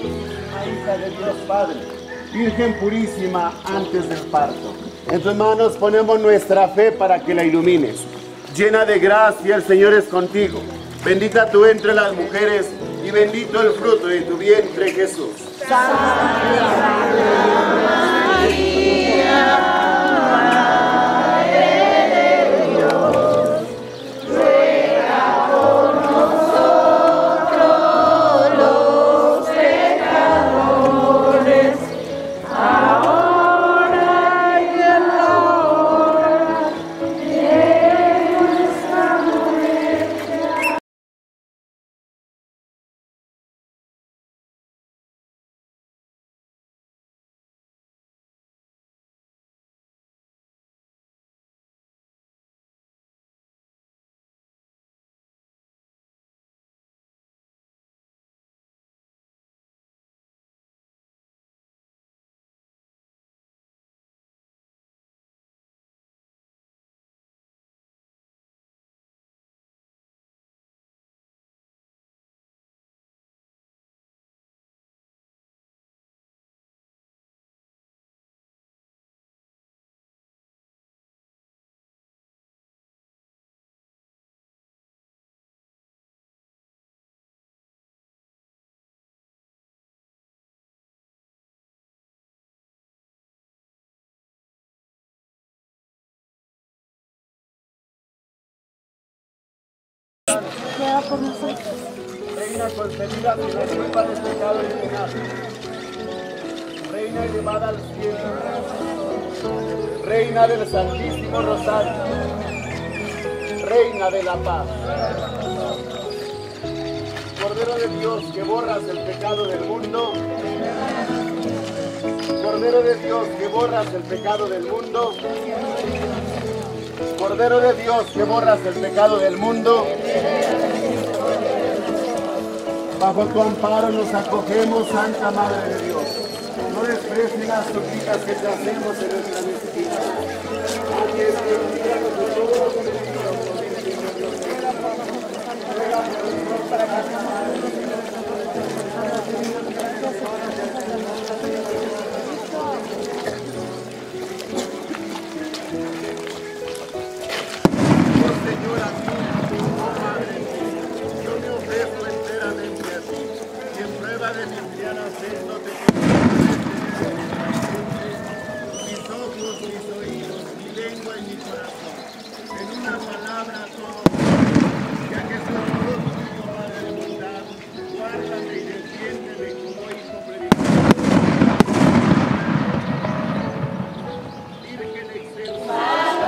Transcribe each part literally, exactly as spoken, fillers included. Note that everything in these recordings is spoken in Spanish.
Hija de Dios Padre, Virgen purísima antes del parto. En tus manos ponemos nuestra fe para que la ilumines. Llena de gracia, el Señor es contigo. Bendita tú entre las mujeres y bendito el fruto de tu vientre, Jesús. Santa María. Reina concebida sin la culpa del pecado original. Reina elevada al cielo. Reina del Santísimo Rosario. Reina de la paz. Cordero de Dios que borras el pecado del mundo. Cordero de Dios que borras el pecado del mundo. Cordero de Dios que borras el pecado del mundo. Bajo tu amparo nos acogemos, Santa Madre de Dios. No desprecies las súplicas que te hacemos en nuestra necesidad. Aquí es que líbranos de todo lo que necesitamos. Ruega por nosotros para que Señora mía, oh Madre mía, yo me ofrezco enteramente a ti, y en prueba de mi cristiana sed no te mis ojos, mis oídos, mi lengua y mi corazón, en una palabra todo, ya que soy todo tuyo, Padre de bondad, guárdame y defiéndeme como hijo predicado. Virgen excelsa.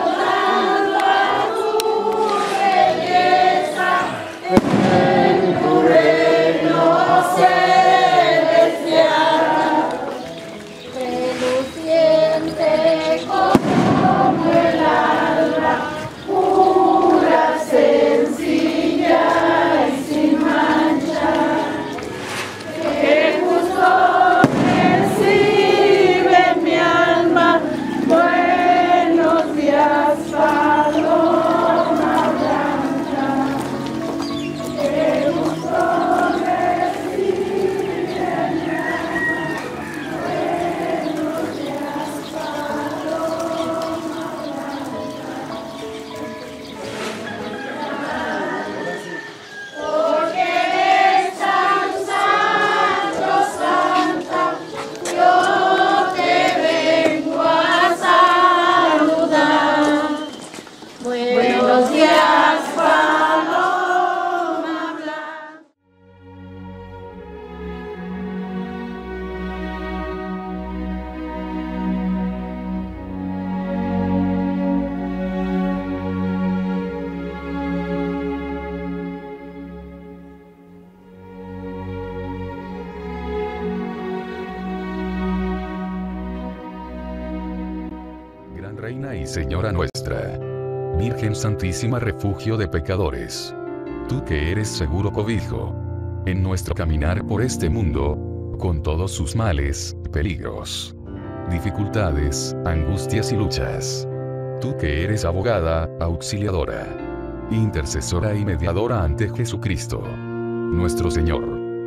Reina y Señora nuestra, Virgen Santísima, refugio de pecadores, tú que eres seguro cobijo en nuestro caminar por este mundo, con todos sus males, peligros, dificultades, angustias y luchas, tú que eres abogada, auxiliadora, intercesora y mediadora ante Jesucristo, nuestro Señor.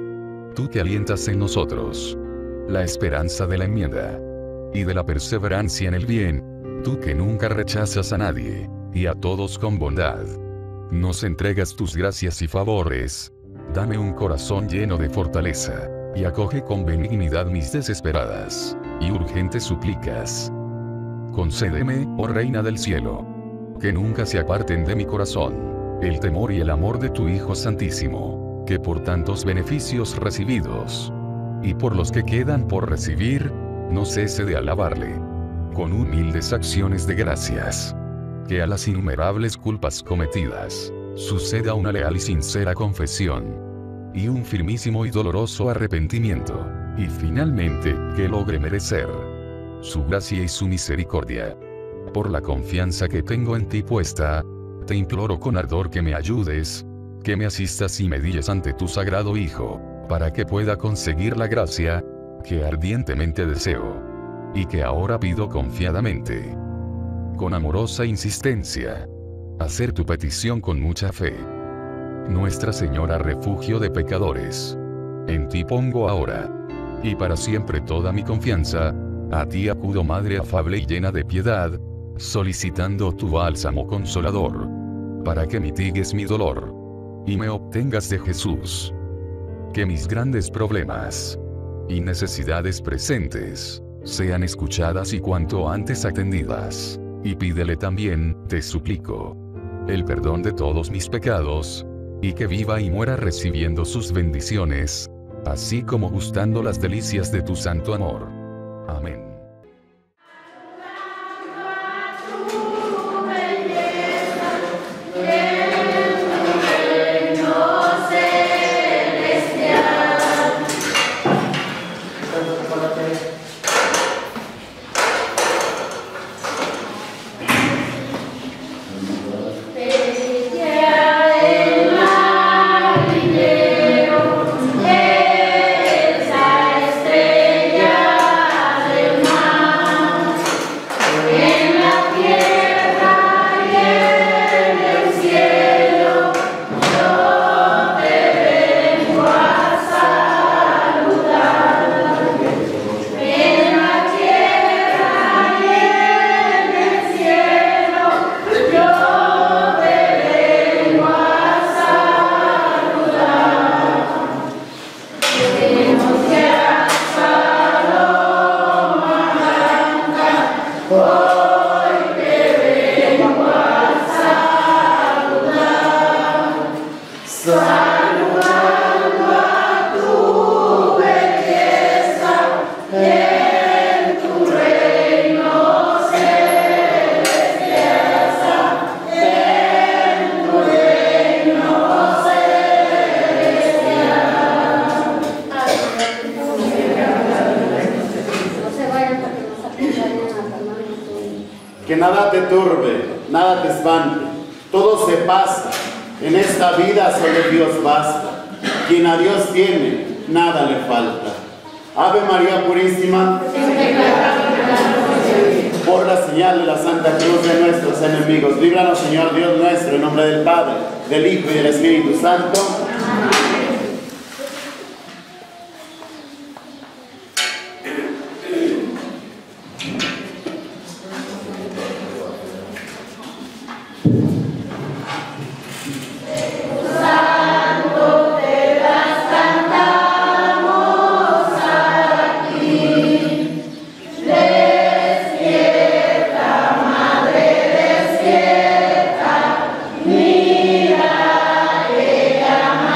tú que alientas en nosotros la esperanza de la enmienda y de la perseverancia en el bien, tú que nunca rechazas a nadie, y a todos con bondad nos entregas tus gracias y favores. Dame un corazón lleno de fortaleza, y acoge con benignidad mis desesperadas y urgentes súplicas. Concédeme, oh Reina del Cielo, que nunca se aparten de mi corazón el temor y el amor de tu Hijo Santísimo, que por tantos beneficios recibidos, y por los que quedan por recibir, no cese de alabarle con humildes acciones de gracias. Que a las innumerables culpas cometidas suceda una leal y sincera confesión, y un firmísimo y doloroso arrepentimiento, y finalmente, que logre merecer su gracia y su misericordia. Por la confianza que tengo en ti puesta, te imploro con ardor que me ayudes, que me asistas y me guíes ante tu sagrado Hijo, para que pueda conseguir la gracia que ardientemente deseo, y que ahora pido confiadamente. Con amorosa insistencia, hacer tu petición con mucha fe. Nuestra Señora, refugio de pecadores, en ti pongo ahora y para siempre toda mi confianza. A ti acudo, Madre afable y llena de piedad, solicitando tu bálsamo consolador, para que mitigues mi dolor y me obtengas de Jesús. Que mis grandes problemas y necesidades presentes sean escuchadas y cuanto antes atendidas. Y pídele también, te suplico, el perdón de todos mis pecados, y que viva y muera recibiendo sus bendiciones, así como gustando las delicias de tu santo amor. Amén. Que nada te turbe, nada te espante, todo se pasa, en esta vida solo Dios basta, quien a Dios tiene, nada le falta. Ave María Purísima, por la señal de la Santa Cruz de nuestros enemigos, líbranos, Señor Dios nuestro, en nombre del Padre, del Hijo y del Espíritu Santo. Mira, ella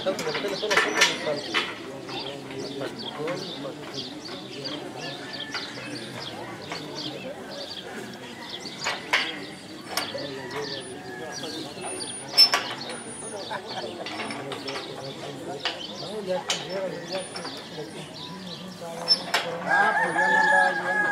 Ah, pues ya no andaba yendo.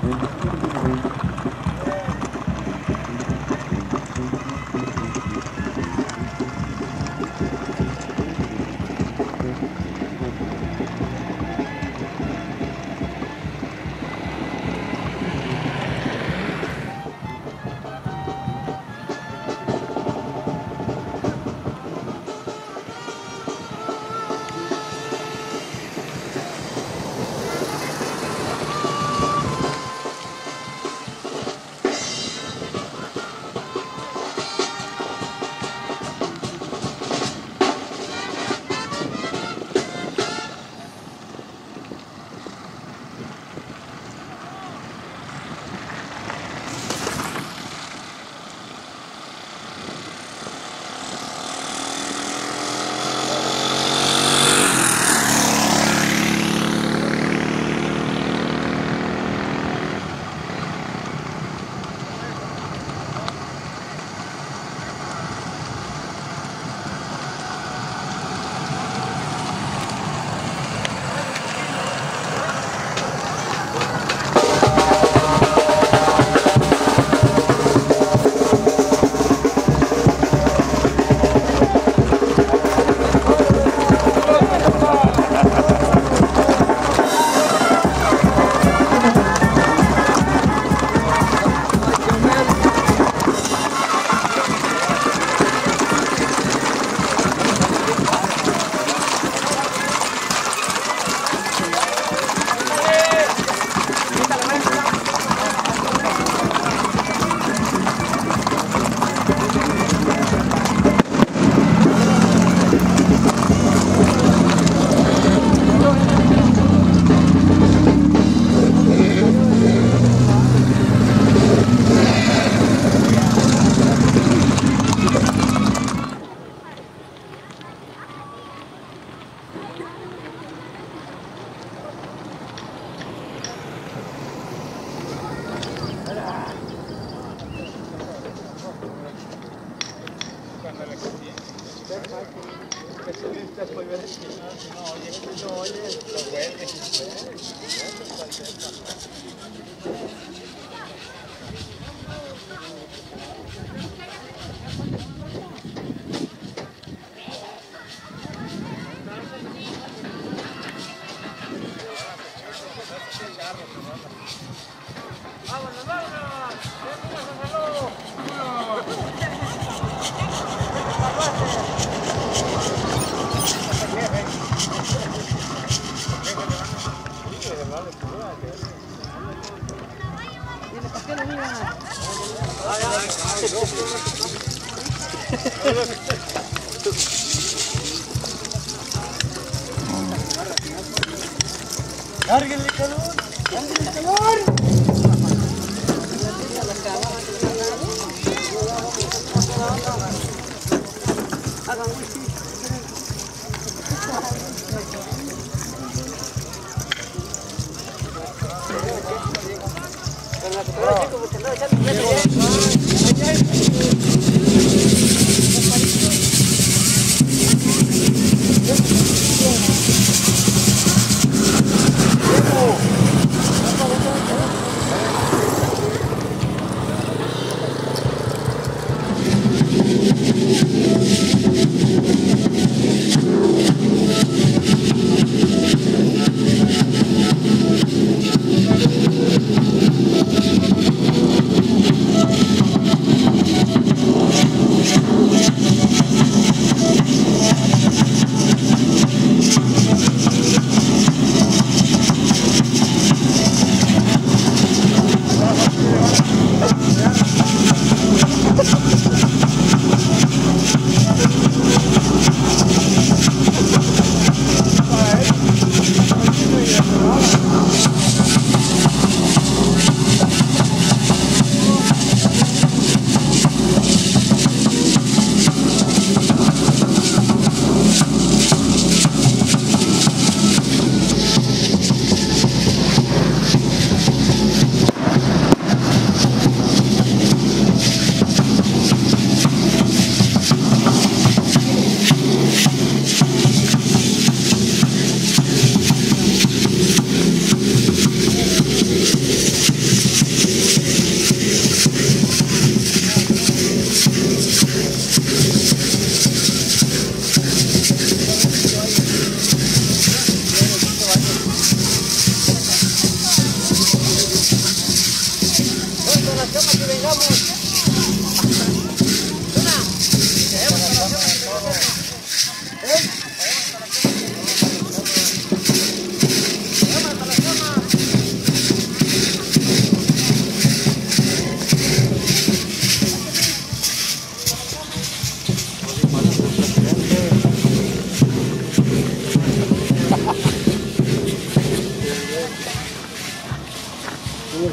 ¡Cárguenle calor! ¡Cárguenle calor!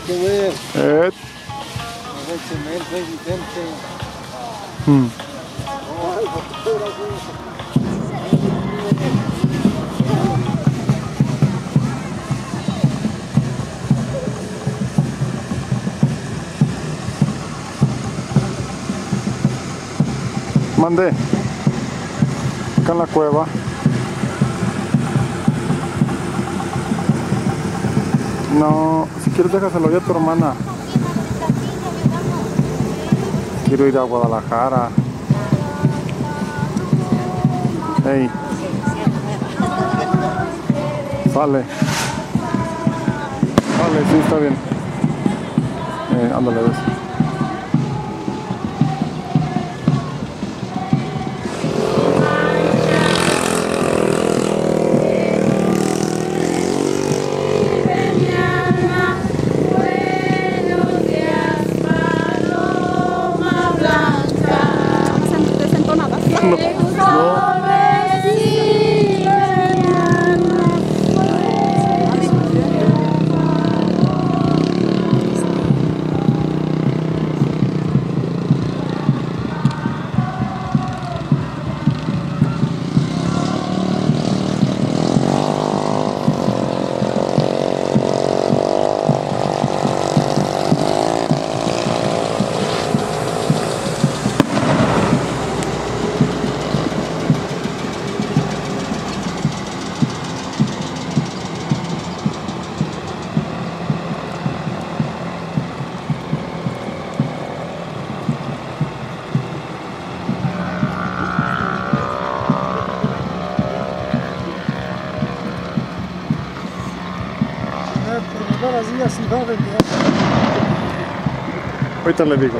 que ver. Eh. Soy Vicente. Mm. Mandé. Acá en la cueva. No, si quieres déjaselo ya a tu hermana. Quiero ir a Guadalajara. Hey. Sale. Sale, sí, está bien. Eh, ándale, ves. Ahorita le digo.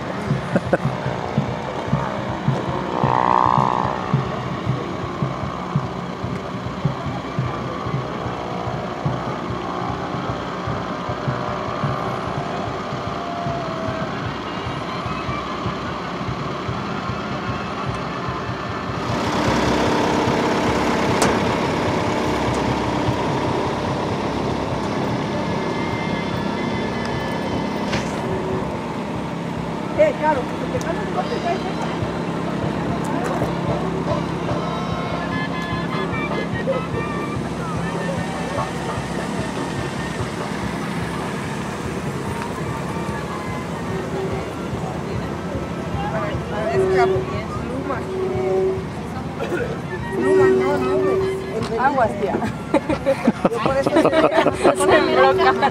Eh, claro, porque te calas de golpe, caes, no, no, güey. Aguas, tía. Yo por eso estoy poniendo loca.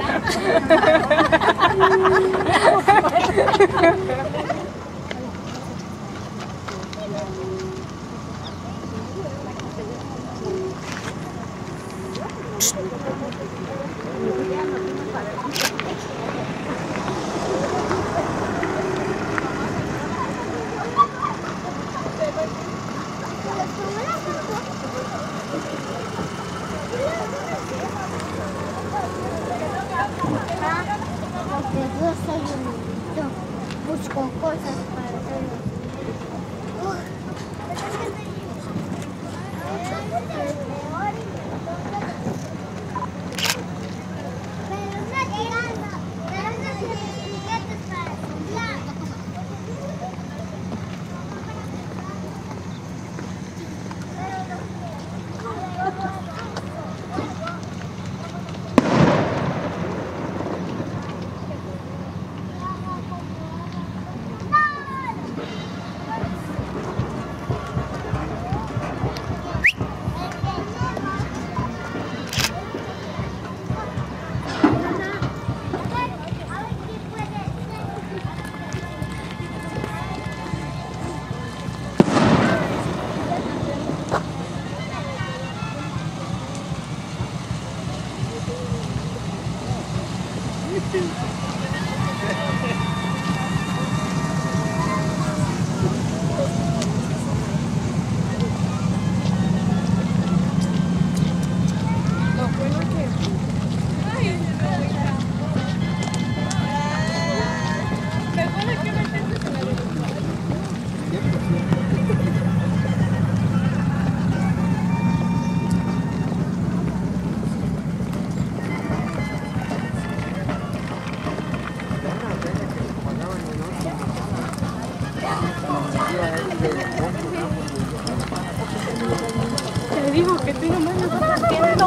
Yo soy un niño, busco cosas para hacerlo. Pero no llegando, pero no tiene juguetes para comprar.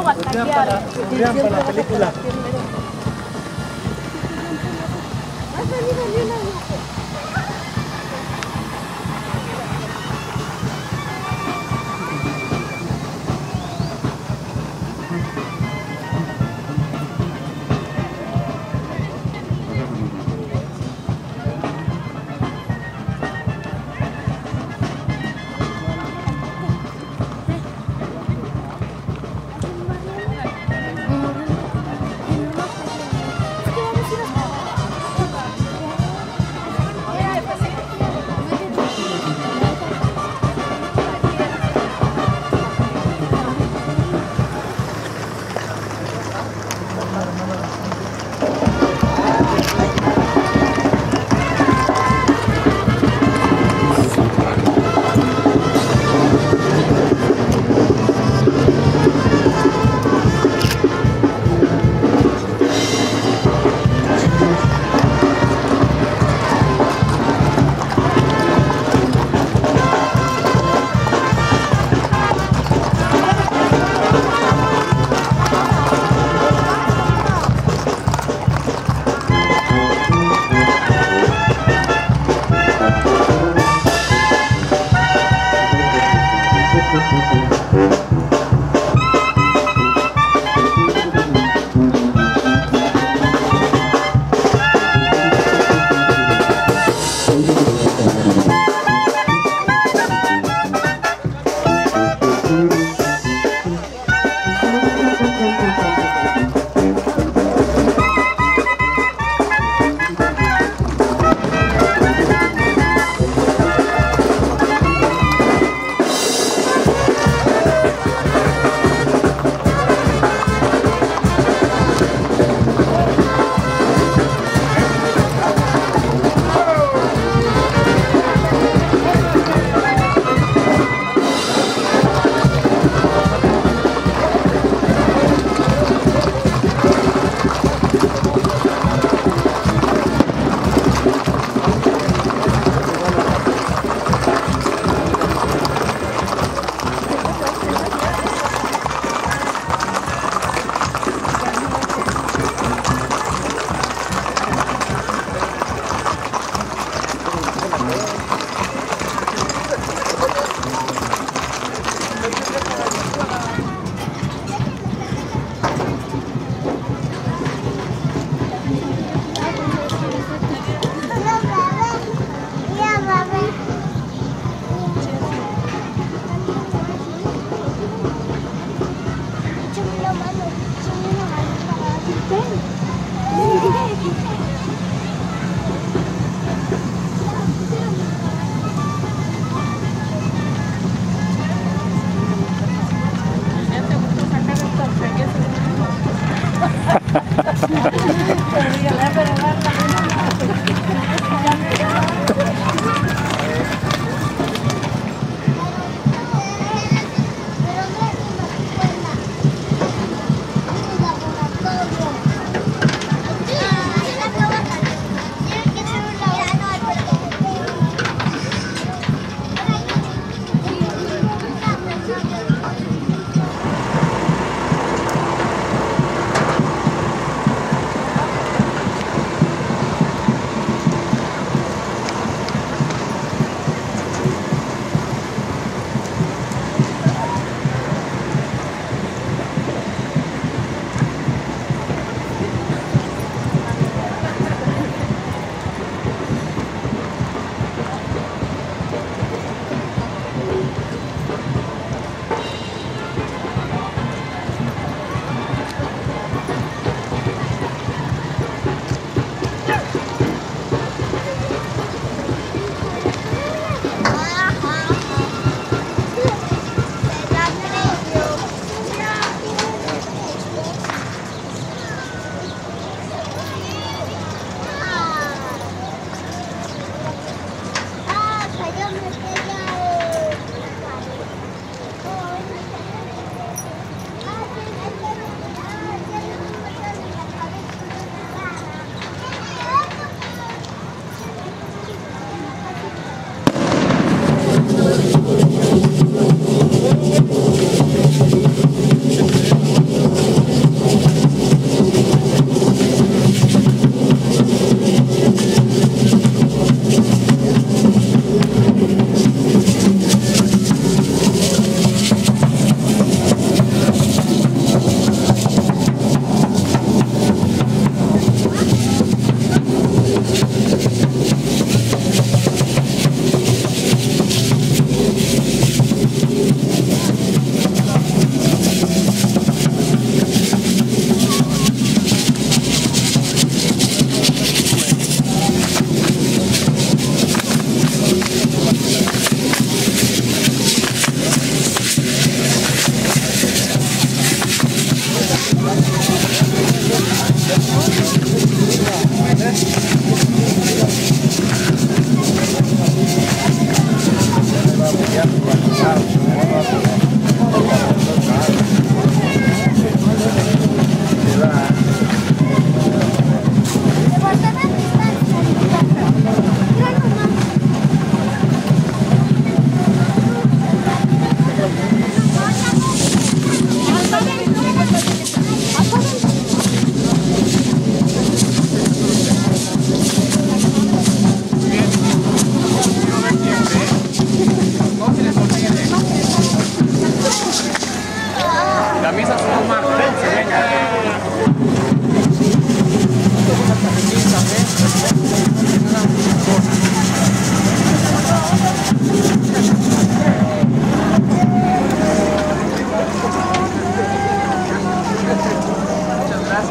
para cambiar. Vean para la película.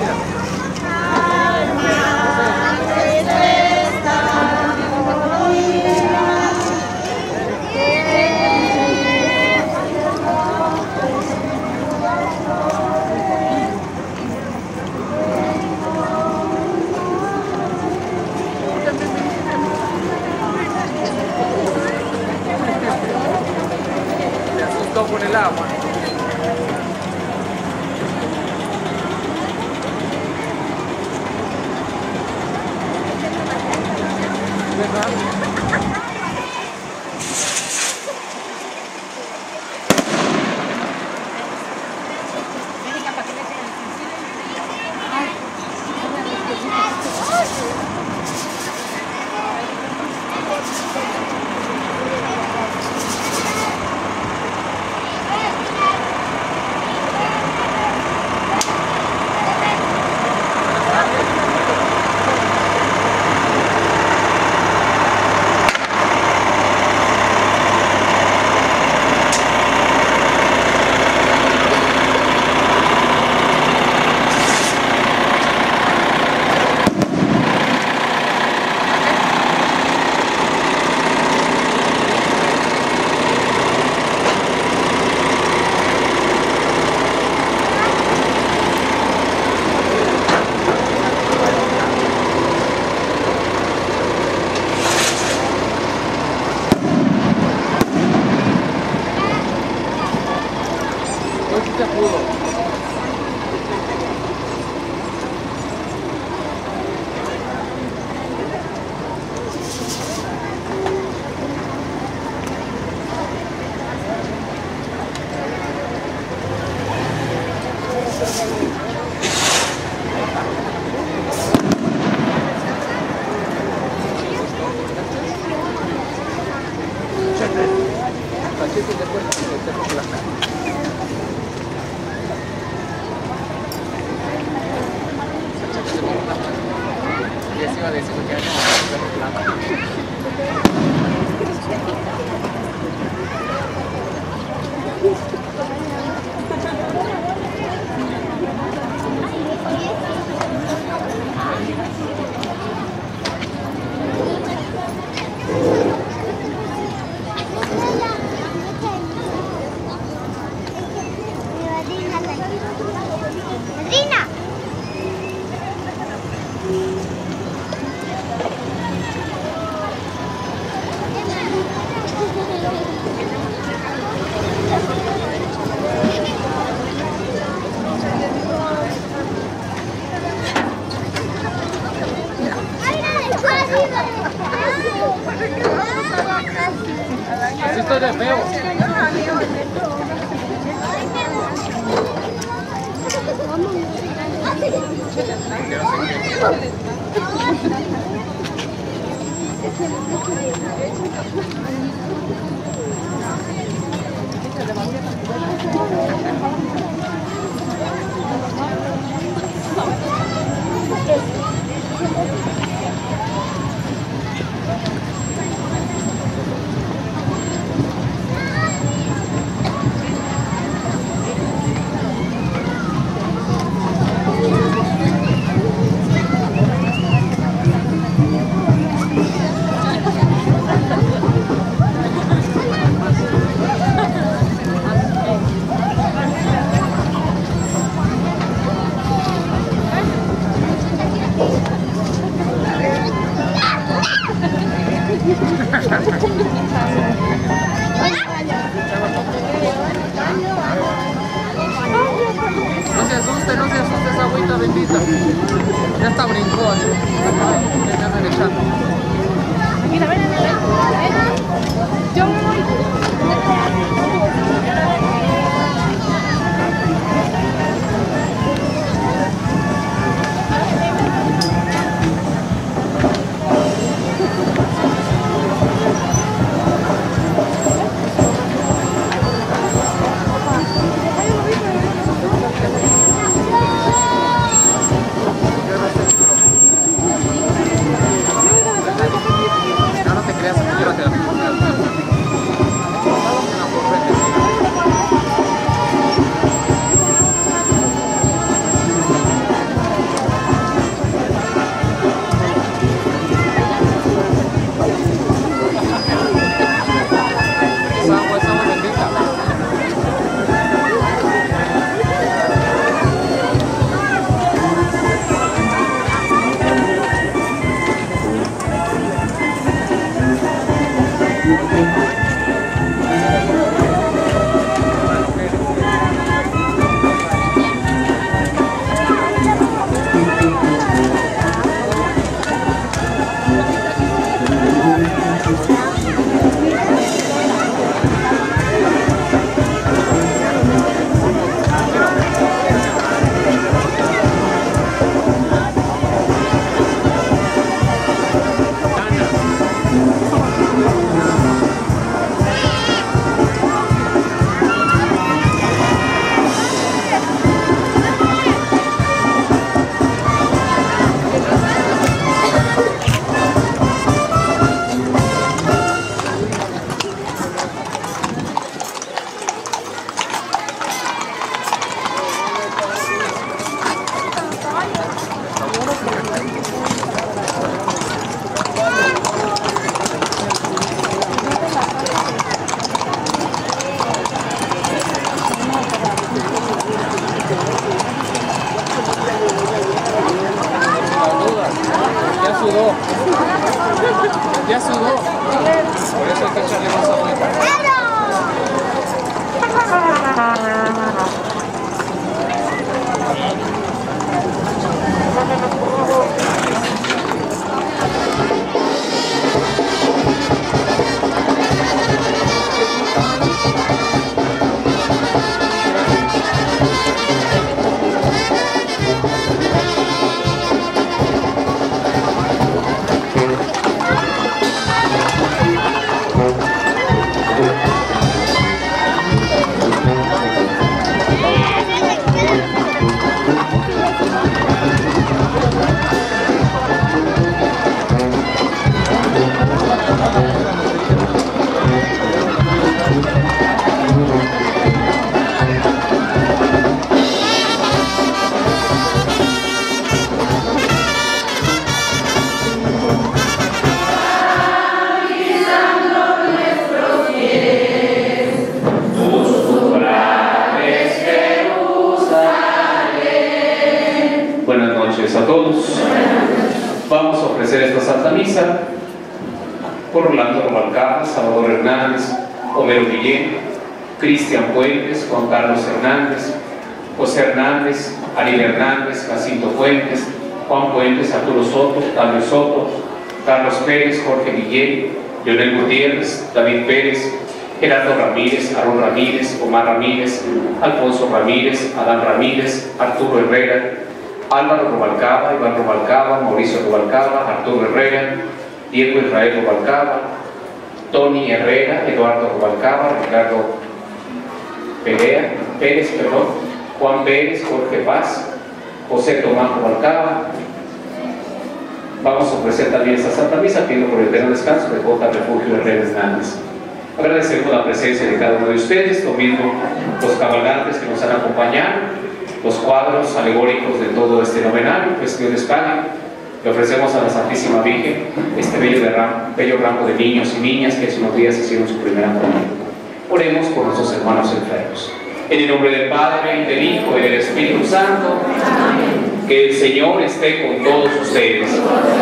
Con el agua. Así estoy de feo. No se asuste, no se asuste esa agüita bendita. Ya está brincón. Ya me andan echando. Mira, ven, ven, ven. Yo me voy. No, no te creas, quiero que sudó. Ya sudó. Por eso hay que echarle más agüita. A todos, vamos a ofrecer esta Santa Misa por Orlando Rubalcaba, Salvador Hernández, Homero Guillén, Cristian Puentes, Juan Carlos Hernández, José Hernández, Ariel Hernández, Jacinto Fuentes, Juan Puentes, Arturo Soto, Octavio Soto, Carlos Pérez, Jorge Guillén, Leonel Gutiérrez, David Pérez, Gerardo Ramírez, Aarón Ramírez, Omar Ramírez, Alfonso Ramírez, Adán Ramírez, Arturo Herrera, Álvaro Rubalcaba, Iván Rubalcaba, Mauricio Rubalcaba, Arturo Herrera, Diego Israel Rubalcaba, Tony Herrera, Eduardo Rubalcaba, Ricardo Perea, Pérez, perdón, Juan Pérez, Jorge Paz, José Tomás Rubalcaba. Vamos a ofrecer también esta Santa Misa, pido por el eterno descanso de J. Refugio Herrera Hernández. Agradecemos la presencia de cada uno de ustedes, lo mismo los cabalgantes que nos han acompañado, los cuadros alegóricos de todo este novenario, pues Dios les pague. Le ofrecemos a la Santísima Virgen este bello, de ram, bello ramo de niños y niñas que hace unos días hicieron su primera comunión. Oremos por nuestros hermanos enfermos. En el nombre del Padre, y del Hijo, y del Espíritu Santo. Amén. Que el Señor esté con todos ustedes.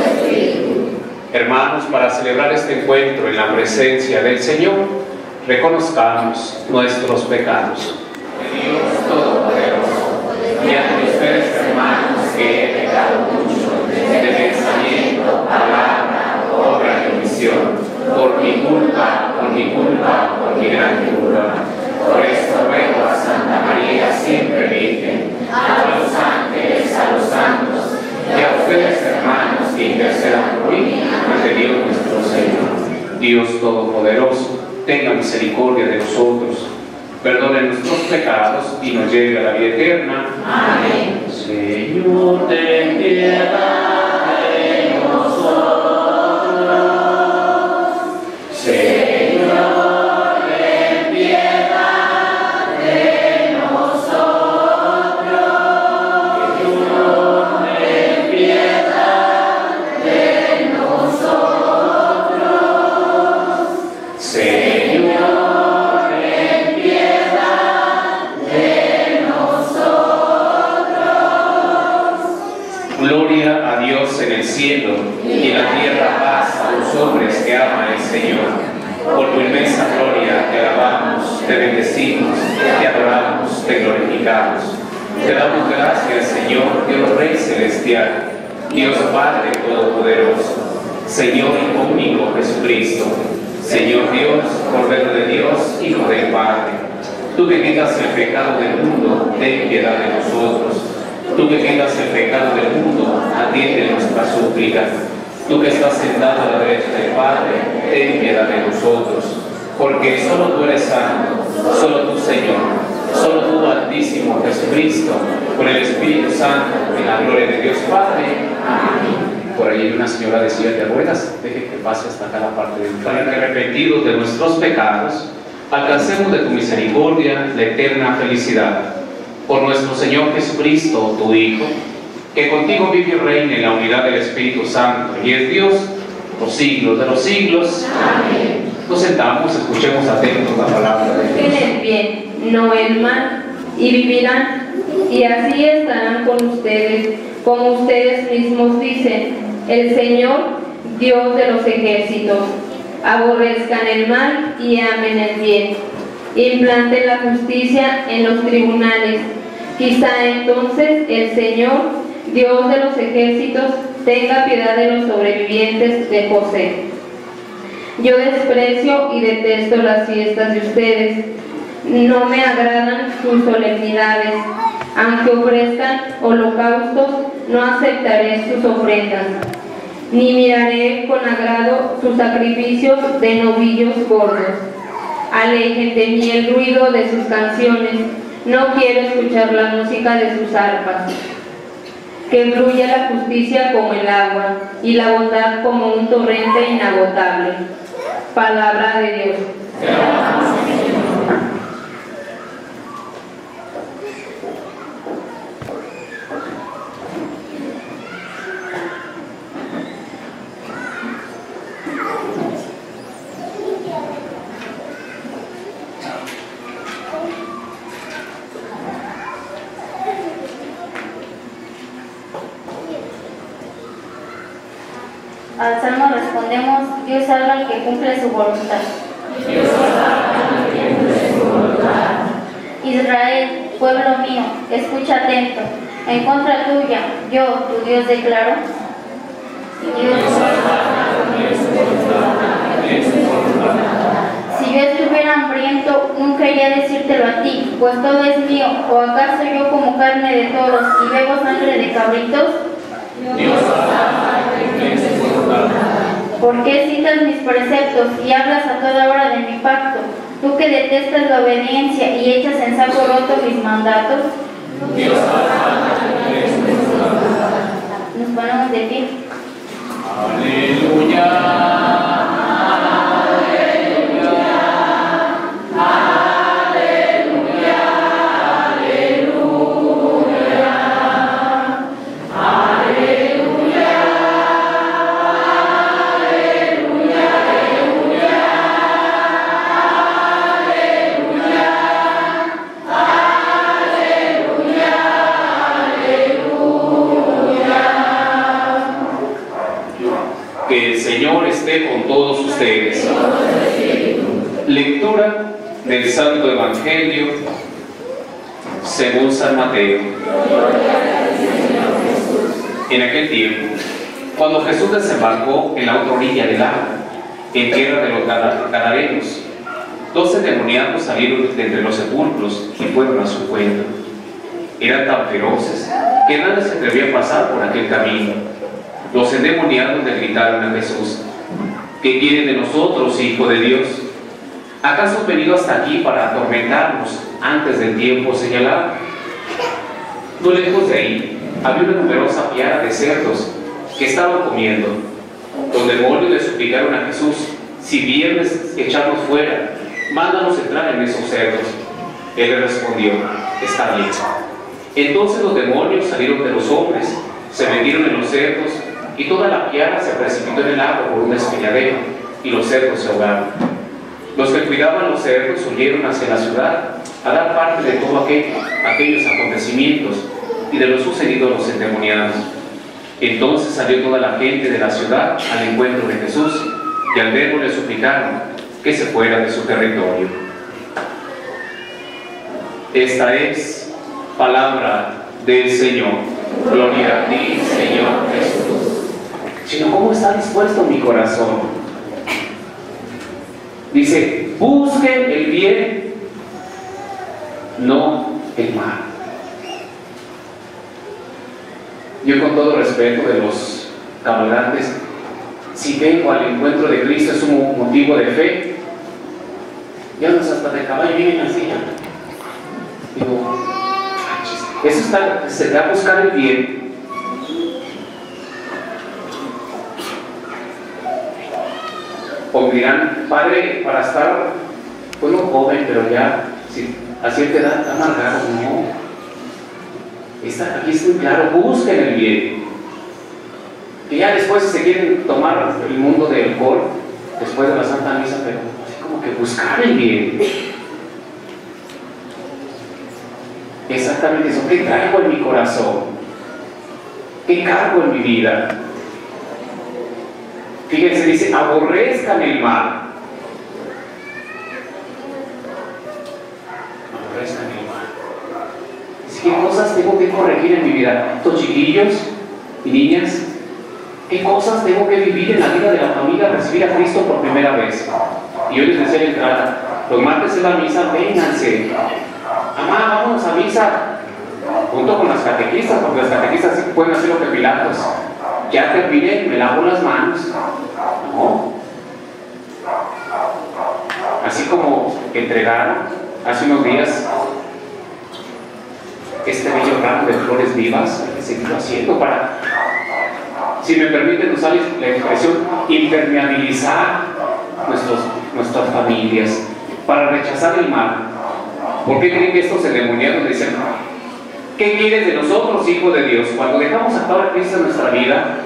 Hermanos, para celebrar este encuentro en la presencia del Señor, reconozcamos nuestros pecados. Dios Todopoderoso, y a ustedes, hermanos, que he pecado mucho de pensamiento, palabra, obra y omisión, por mi culpa, por mi culpa, por mi gran culpa. Por esto ruego a Santa María, siempre Virgen, a los ángeles, a los santos, y a ustedes, hermanos, que intercedan por mí ante Dios nuestro Señor. Dios Todopoderoso, tenga misericordia de nosotros, perdone nuestros pecados y nos lleve a la vida eterna. Amén. Señor, ten piedad de nosotros. Señor, ten piedad de nosotros. Señor, ten piedad de nosotros. Señor, gloria a Dios en el cielo y en la tierra paz a los hombres que aman al Señor. Por tu inmensa gloria te alabamos, te bendecimos, te adoramos, te glorificamos. Te damos gracias, Señor, Dios Rey Celestial, Dios Padre Todopoderoso, Señor Hijo único Jesucristo, Señor Dios, Cordero de Dios, Hijo del Padre. Tú que quitas el pecado del mundo, ten piedad de nosotros. Tú que quitas el pecado del mundo, atiende nuestra súplica. Tú que estás sentado a la derecha del Padre, ten piedad de nosotros. Porque solo tú eres santo, solo tú, Señor, solo tú, Altísimo Jesucristo, con el Espíritu Santo, en la gloria de Dios Padre. Amén. Por ahí hay una señora de silla de ruedas, deje que pase hasta acá la parte del Padre. Para que arrepentidos de nuestros pecados, alcancemos de tu misericordia la eterna felicidad. Por nuestro Señor Jesucristo, tu Hijo, que contigo vive y reina en la unidad del Espíritu Santo, y es Dios por los siglos de los siglos. Amén. Nos sentamos, escuchemos atentos la palabra de Dios. En el bien, no el mal, y vivirán, y así estarán con ustedes como ustedes mismos dicen, el Señor, Dios de los ejércitos. Aborrezcan el mal y amen el bien. Implanten la justicia en los tribunales. Quizá entonces el Señor, Dios de los ejércitos, tenga piedad de los sobrevivientes de José. Yo desprecio y detesto las fiestas de ustedes. No me agradan sus solemnidades. Aunque ofrezcan holocaustos, no aceptaré sus ofrendas, ni miraré con agrado sus sacrificios de novillos gordos. Alejen de mí el ruido de sus canciones. No quiero escuchar la música de sus arpas. Que fluya la justicia como el agua y la bondad como un torrente inagotable. Palabra de Dios. Al salmo respondemos: Dios salva al que cumple su voluntad. Dios salva al que cumple su voluntad. Israel, pueblo mío, escucha atento. En contra tuya, yo, tu Dios, declaro. Dios salva al que cumple su voluntad. Si yo estuviera hambriento, nunca iría a decírtelo a ti, pues todo es mío. ¿O acaso yo como carne de toros y bebo sangre de cabritos? Dios salva al que cumple su voluntad. ¿Por qué citas mis preceptos y hablas a toda hora de mi pacto? Tú que detestas la obediencia y echas en saco roto mis mandatos. Dios salva al que cumple su voluntad. Nos ponemos de pie. Aleluya. Que el Señor esté con todos ustedes. Lectura del Santo Evangelio según San Mateo. En aquel tiempo, cuando Jesús desembarcó en la otra orilla del lago, en tierra de los Gadarenos, dos endemoniados salieron de entre los sepulcros y fueron a su encuentro. Eran tan feroces que nadie se atrevía a pasar por aquel camino. Los endemoniados le gritaron a Jesús: ¿qué quiere de nosotros, Hijo de Dios? ¿Acaso has venido hasta aquí para atormentarnos antes del tiempo señalado? No lejos de ahí había una numerosa piara de cerdos que estaban comiendo. Los demonios le suplicaron a Jesús: si vienes, echarnos fuera, mándanos entrar en esos cerdos. Él le respondió: está bien. Entonces los demonios salieron de los hombres, se metieron en los cerdos, y toda la piara se precipitó en el agua por un despeñadero, y los cerdos se ahogaron. Los que cuidaban los cerdos huyeron hacia la ciudad a dar parte de todos aquel, aquellos acontecimientos y de lo sucedido a los endemoniados. Entonces salió toda la gente de la ciudad al encuentro de Jesús, y al verlo le suplicaron que se fuera de su territorio. Esta es palabra del Señor. Gloria a ti, Señor Jesús. Sino cómo está dispuesto mi corazón. Dice: busquen el bien, no el mal. Yo, con todo respeto de los cabalgantes, si vengo al encuentro de Cristo es un motivo de fe, ya no hasta de caballo vienen así. Digo, eso está, se da a buscar el bien. O dirán: padre, para estar, bueno, joven, pero ya si, a cierta edad está amargado. No, está, aquí es muy claro: busquen el bien. Que ya después, si se quieren tomar el mundo del alcohol después de la Santa Misa, pero así como que buscar el bien. Exactamente eso. ¿Qué traigo en mi corazón? ¿Qué cargo en mi vida? Fíjense, dice, aborrezcan el mal. Aborrezcan el mal. Dice, ¿qué cosas tengo que corregir en mi vida? Estos chiquillos y niñas, ¿qué cosas tengo que vivir en la vida de la familia, recibir a Cristo por primera vez? Y yo les decía en la entrada, los martes en la misa, vénganse. Mamá, vamos a misa. Junto con las catequistas, porque las catequistas sí pueden hacer lo que Pilatos. Ya terminé, me lavo las manos. No. Así como entregaron hace unos días este bello ramo de flores vivas, hay que seguirlo haciendo para, si me permiten usar la expresión, impermeabilizar nuestros, nuestras familias, para rechazar el mal. ¿Por qué creen que estos endemoniados dicen, ¿qué quieres de nosotros, Hijo de Dios? Cuando dejamos actuar a Cristo en nuestra vida,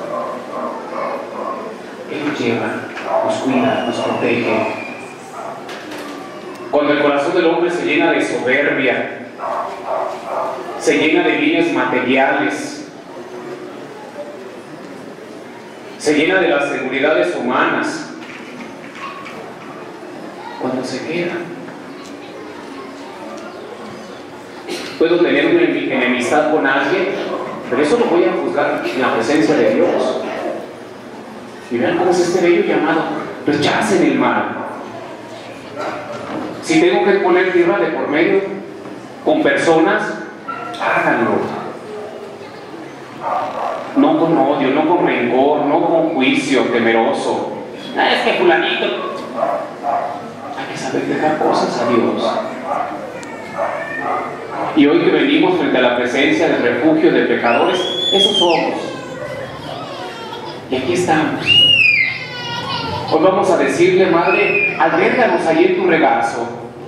Él nos lleva, nos cuida, nos protege. Cuando el corazón del hombre se llena de soberbia, se llena de bienes materiales, se llena de las seguridades humanas, cuando se queda, puedo tener una enemistad con alguien, pero eso lo voy a juzgar en la presencia de Dios. Y vean cómo es este bello llamado: rechacen el mal. Si tengo que poner tierra de por medio con personas, háganlo. No con odio, no con rencor, no con juicio temeroso. Ah, es que fulanito. Hay que saber dejar cosas a Dios. Y hoy que venimos frente a la presencia del refugio de pecadores, esos somos. Y aquí estamos. Hoy vamos a decirle, Madre, alberganos ahí en tu regazo.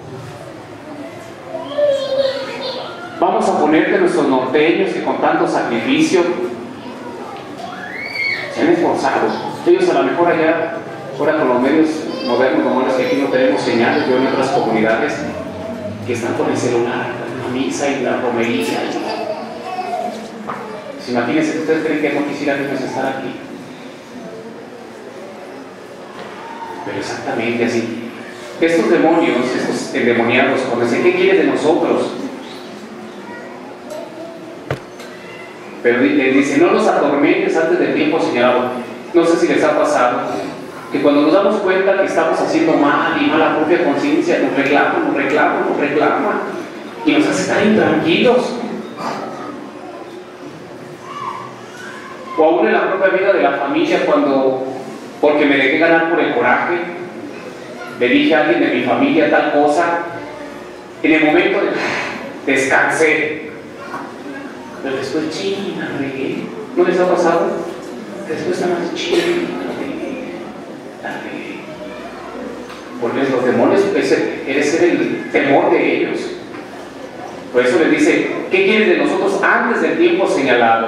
Vamos a ponerte nuestros norteños que con tanto sacrificio se han esforzado. Ellos a lo mejor allá, ahora con los medios modernos, como es que aquí no tenemos señales, yo en otras comunidades que están con el celular, la misa y la romería. Pues imagínense que ustedes creen que no quisieran ellos estar aquí. Pero exactamente así. Estos demonios, estos endemoniados, cuando dicen, ¿qué quieres de nosotros? Pero les dice, no los atormentes antes del tiempo señalado. No sé si les ha pasado que cuando nos damos cuenta que estamos haciendo mal y mala propia conciencia, nos reclama, nos reclama, nos reclama y nos hace estar intranquilos. O aún en la propia vida de la familia, cuando, porque me dejé ganar por el coraje, le dije a alguien de mi familia tal cosa, en el momento de descansé. Pero después, china, regué. ¿No les ha pasado? Después nada más, china, regué, regué. Porque los demonios, ese, ese era el temor de ellos. Por eso les dice, ¿qué quieres de nosotros antes del tiempo señalado?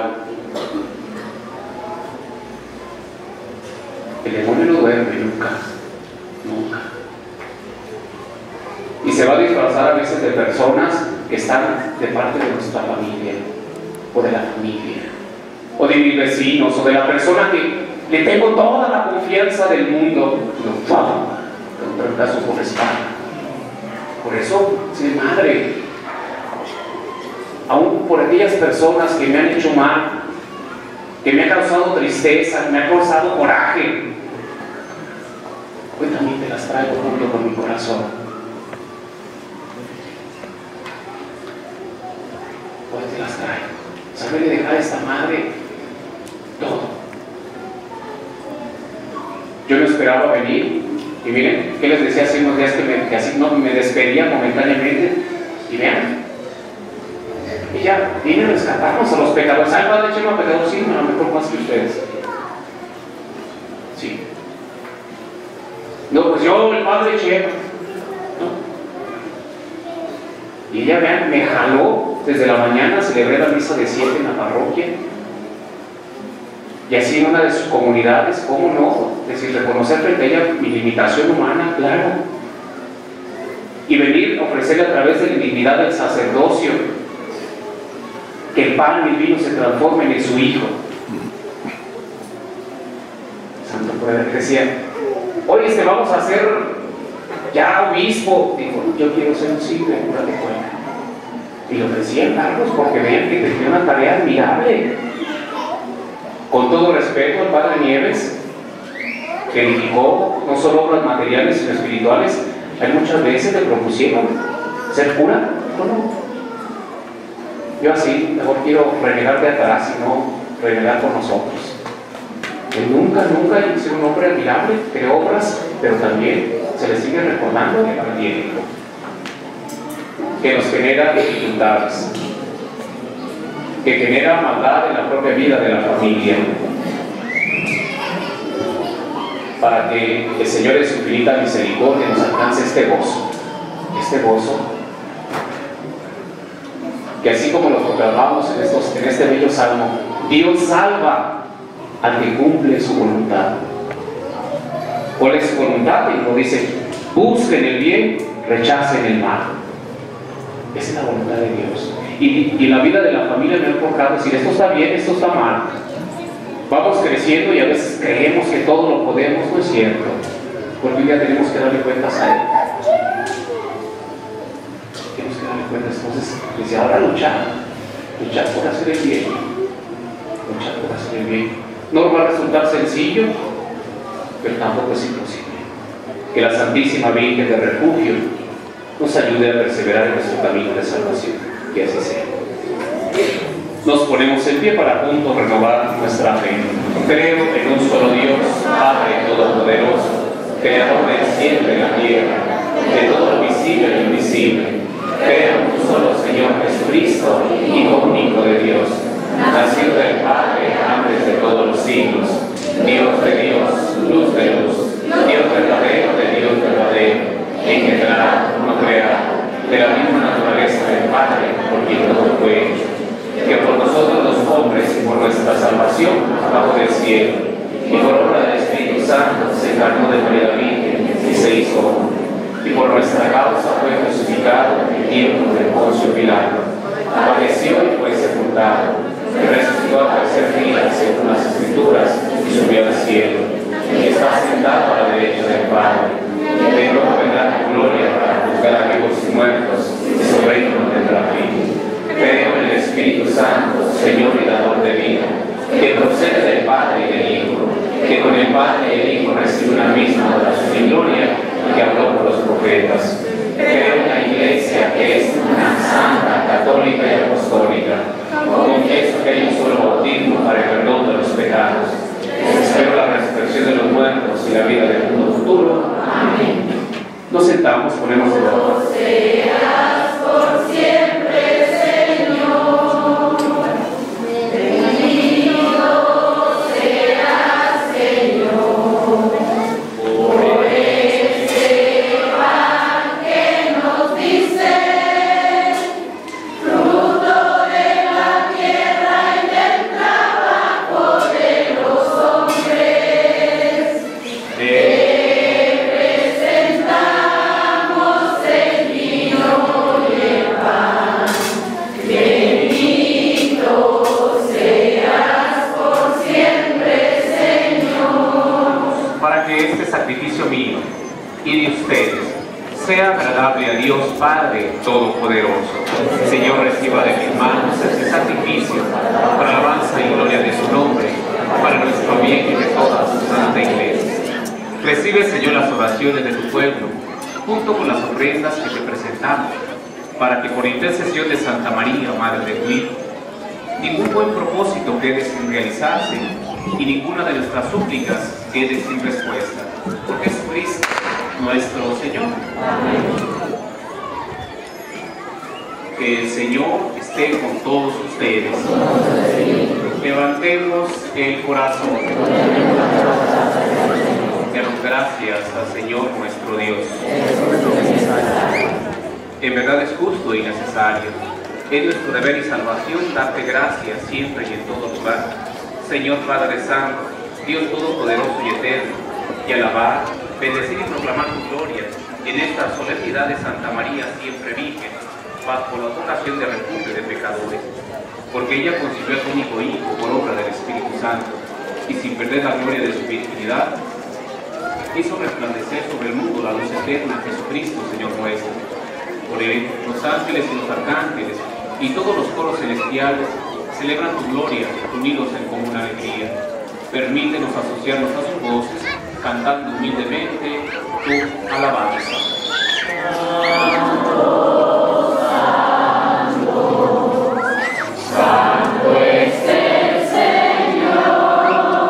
El demonio no duerme nunca, nunca. Y se va a disfrazar a veces de personas que están de parte de nuestra familia, o de la familia, o de mis vecinos, o de la persona que le tengo toda la confianza del mundo, lo fama, contra el brazo por espalda. Por eso, sí, madre, aún por aquellas personas que me han hecho mal, que me han causado tristeza, me han causado coraje, hoy también te las traigo junto con mi corazón. Hoy te las traigo. Saber dejar a esta madre todo. Yo no esperaba venir. Y miren, ¿qué les decía hace unos días que, me, que así no me despedía momentáneamente? Y vean, ella viene a rescatarnos a los pecadores. ¿Ay, padre Chema, pecador? Sí, a lo mejor más que ustedes. Sí. No, pues yo, el padre Chema. ¿No? Y ella, vean, me jaló desde la mañana, celebré la misa de siete en la parroquia. Y así en una de sus comunidades, ¿cómo no? Es decir, reconocer frente a ella mi limitación humana, claro. Y venir a ofrecerle a través de la dignidad del sacerdocio que el pan y el vino se transformen en su Hijo. Santo Padre decía, oye, este, vamos a hacer ya obispo. Dijo, yo quiero ser un simple cura de Cuenca. Y le ofrecían cargos porque veían que tenía una tarea admirable. Con todo respeto al Padre Nieves, que edificó no solo obras materiales sino espirituales, hay muchas veces le propusieron ser cura. No, no. Yo así, mejor quiero renegar de atrás y no renegar por nosotros. Él nunca, nunca hizo un hombre admirable, creó obras, pero también se le sigue recordando que la tiene, que nos genera dificultades, que genera maldad en la propia vida de la familia, para que el Señor en su infinita misericordia nos alcance este gozo, este gozo, que así como lo proclamamos en, estos, en este bello salmo, Dios salva al que cumple su voluntad. ¿Cuál es su voluntad? Y nos dice, busquen el bien, rechacen el mal. Esa es la voluntad de Dios. Y, y en la vida de la familia me han tocado decir, esto está bien, esto está mal. Vamos creciendo y a veces creemos que todo lo podemos. No es cierto, porque hoy día tenemos que darle cuentas a Él. Tenemos que darle cuentas. Entonces, dice, ahora luchar, luchar por hacer el bien, luchar por hacer el bien. No va a resultar sencillo, pero tampoco es imposible. Que la Santísima Virgen de Refugio nos ayude a perseverar en nuestro camino de salvación. Que así sea. Nos ponemos en pie para juntos renovar nuestra fe. Creo en un solo Dios, Padre Todopoderoso, Creador del cielo y la tierra, de todo lo visible e invisible. Creo en un solo Señor Jesucristo, Hijo único de Dios, nacido del Padre antes de todos los siglos, Dios de Dios, luz de luz, Dios verdadero de Dios verdadero, engendrado, no creado, de la misma naturaleza del Padre, por quien todo fue hecho, que por nosotros los hombres y por nuestra salvación bajo del cielo, y por obra del Espíritu Santo se encarnó de María Virgen y se hizo hombre, y por nuestra causa fue crucificado en tiempo de Poncio Pilato, padeció y fue sepultado, y resucitó al tercer día según las Escrituras y subió al cielo, y está sentado a la derecha del Padre, y de nuevo vendrá con gloria para juzgar a vivos y muertos, y su reino no tendrá fin. Creo en el Espíritu Santo, Señor y dador de vida, que procede del Padre y del Hijo, que con el Padre y el Hijo recibe una misma adoración y gloria, que habló por los profetas. Creo en la Iglesia, que es una santa, católica y apostólica. Confieso que hay un solo bautismo para el perdón de los pecados. Espero la resurrección de los muertos y la vida del mundo futuro. Amén. Nos sentamos, ponemos el orden. Seas por siempre, Señor. Bendito serás, Señor. Por este pan que nos dice, fruto de la tierra y del trabajo de los hombres. Te presentamos el vino y el pan. Bendito seas por siempre, Señor. Para que este sacrificio mío y de ustedes sea agradable a Dios Padre Todopoderoso. Señor, reciba de mis manos este sacrificio para alabanza y gloria de su nombre, para nuestro bien y de toda su santa iglesia. Recibe, Señor, las oraciones de tu pueblo, junto con las ofrendas que te presentamos, para que por intercesión de Santa María, Madre de tu Hijo, ningún buen propósito quede sin realizarse y ninguna de nuestras súplicas quede sin respuesta. Por Jesucristo nuestro Señor. Amén. Que el Señor esté con todos ustedes. Levantemos el corazón. Demos gracias al Señor nuestro Dios. En verdad es justo y necesario. Es nuestro deber y salvación darte gracias siempre y en todo lugar. Señor Padre Santo, Dios Todopoderoso y Eterno, y alabar, bendecir y proclamar tu gloria en esta solemnidad de Santa María siempre Virgen, bajo la vocación de refugio de pecadores. porque ella concibió a su único Hijo por obra del Espíritu Santo, y sin perder la gloria de su virginidad, hizo resplandecer sobre el mundo la luz eterna de Jesucristo, Señor nuestro. Por él, los ángeles y los arcángeles y todos los coros celestiales celebran tu gloria, unidos en común alegría. Permítenos asociarnos a sus voces, cantando humildemente tu alabanza. Santo, santo, santo es el Señor.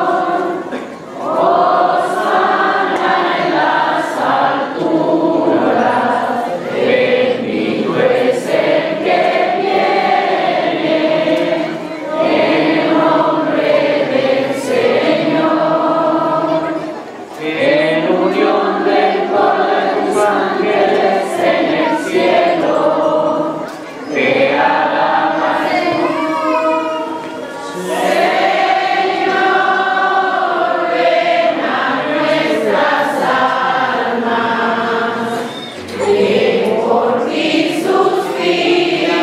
Hosana en las alturas, bendito es el que viene en nombre del Señor. En unión del coro de tus ángeles en el cielo, te alaban. Señor, ven a nuestras almas, que por ti suspiran.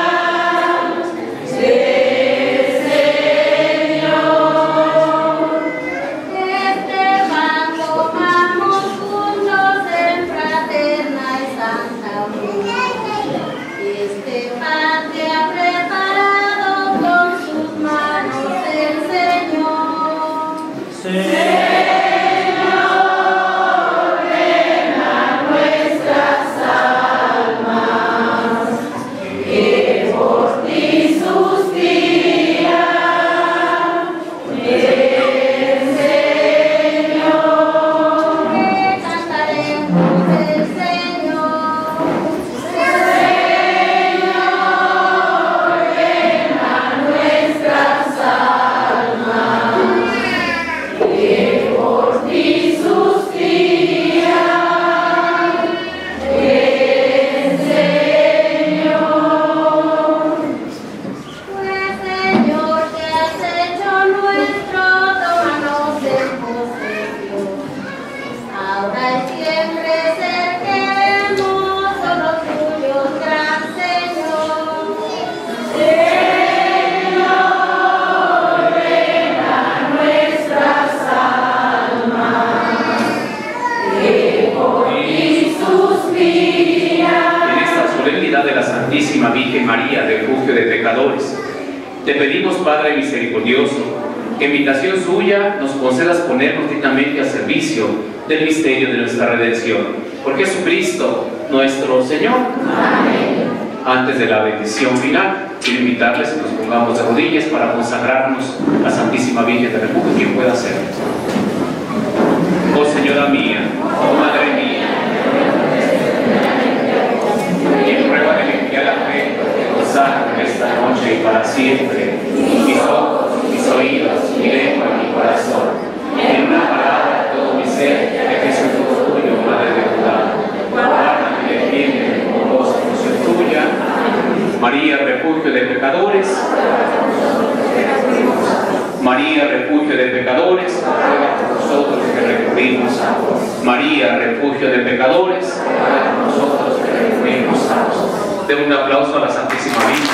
De la Santísima Virgen María, refugio de pecadores, te pedimos, Padre misericordioso, que en invitación suya nos concedas ponernos dignamente al servicio del misterio de nuestra redención. Por Jesucristo nuestro Señor. Amén. Antes de la bendición final, quiero invitarles que nos pongamos de rodillas para consagrarnos a la Santísima Virgen de refugio. ¿Quién pueda hacerlo? Oh Señora mía, oh Madre mía, y en prueba de limpiar la fe, gozar esta noche y para siempre, mis ojos, mis oídos, mi lengua y mi corazón, en una palabra todo mi ser, de Jesús todo tuyo, Madre de Judá, guárdame y defiéndeme como vos, como soy tuya. María, refugio de pecadores, María, refugio de pecadores, ruega por nosotros que recurrimos a vos. María, refugio de pecadores, ruega por nosotros que recurrimos a vos. Den un aplauso a la Santísima Virgen.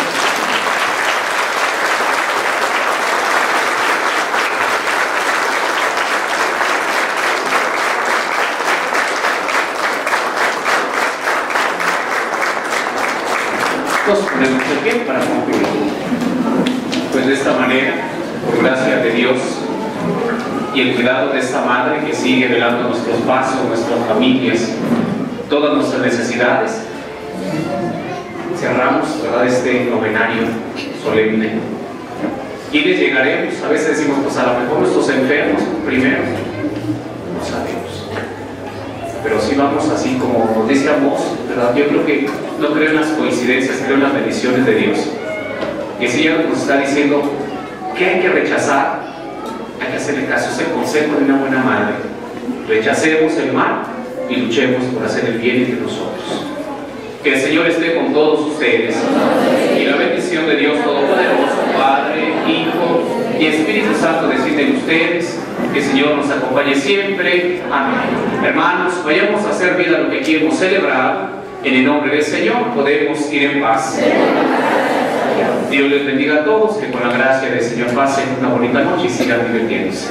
Nos ponemos de pie para concluir. Pues de esta manera, por gracia de Dios y el cuidado de esta Madre que sigue velando nuestros pasos, nuestras familias, todas nuestras necesidades, cerramos, ¿verdad?, este novenario solemne. ¿Quiénes llegaremos? A veces decimos, pues a lo mejor nuestros enfermos primero, no sabemos. Pero sí vamos así como nos dice Amós, ¿verdad? Yo creo que no creo en las coincidencias, creo en las bendiciones de Dios. Que si ella nos está diciendo que hay que rechazar, hay que hacerle caso, es el consejo de una buena madre. Rechacemos el mal y luchemos por hacer el bien entre nosotros. Que el Señor esté con todos ustedes y la bendición de Dios Todopoderoso, Padre, Hijo y Espíritu Santo descienda en ustedes. Que el Señor nos acompañe siempre. Amén. Hermanos, vayamos a hacer vida lo que aquí hemos celebrado. En el nombre del Señor podemos ir en paz. Dios les bendiga a todos, que con la gracia del Señor pasen una bonita noche y sigan divirtiéndose.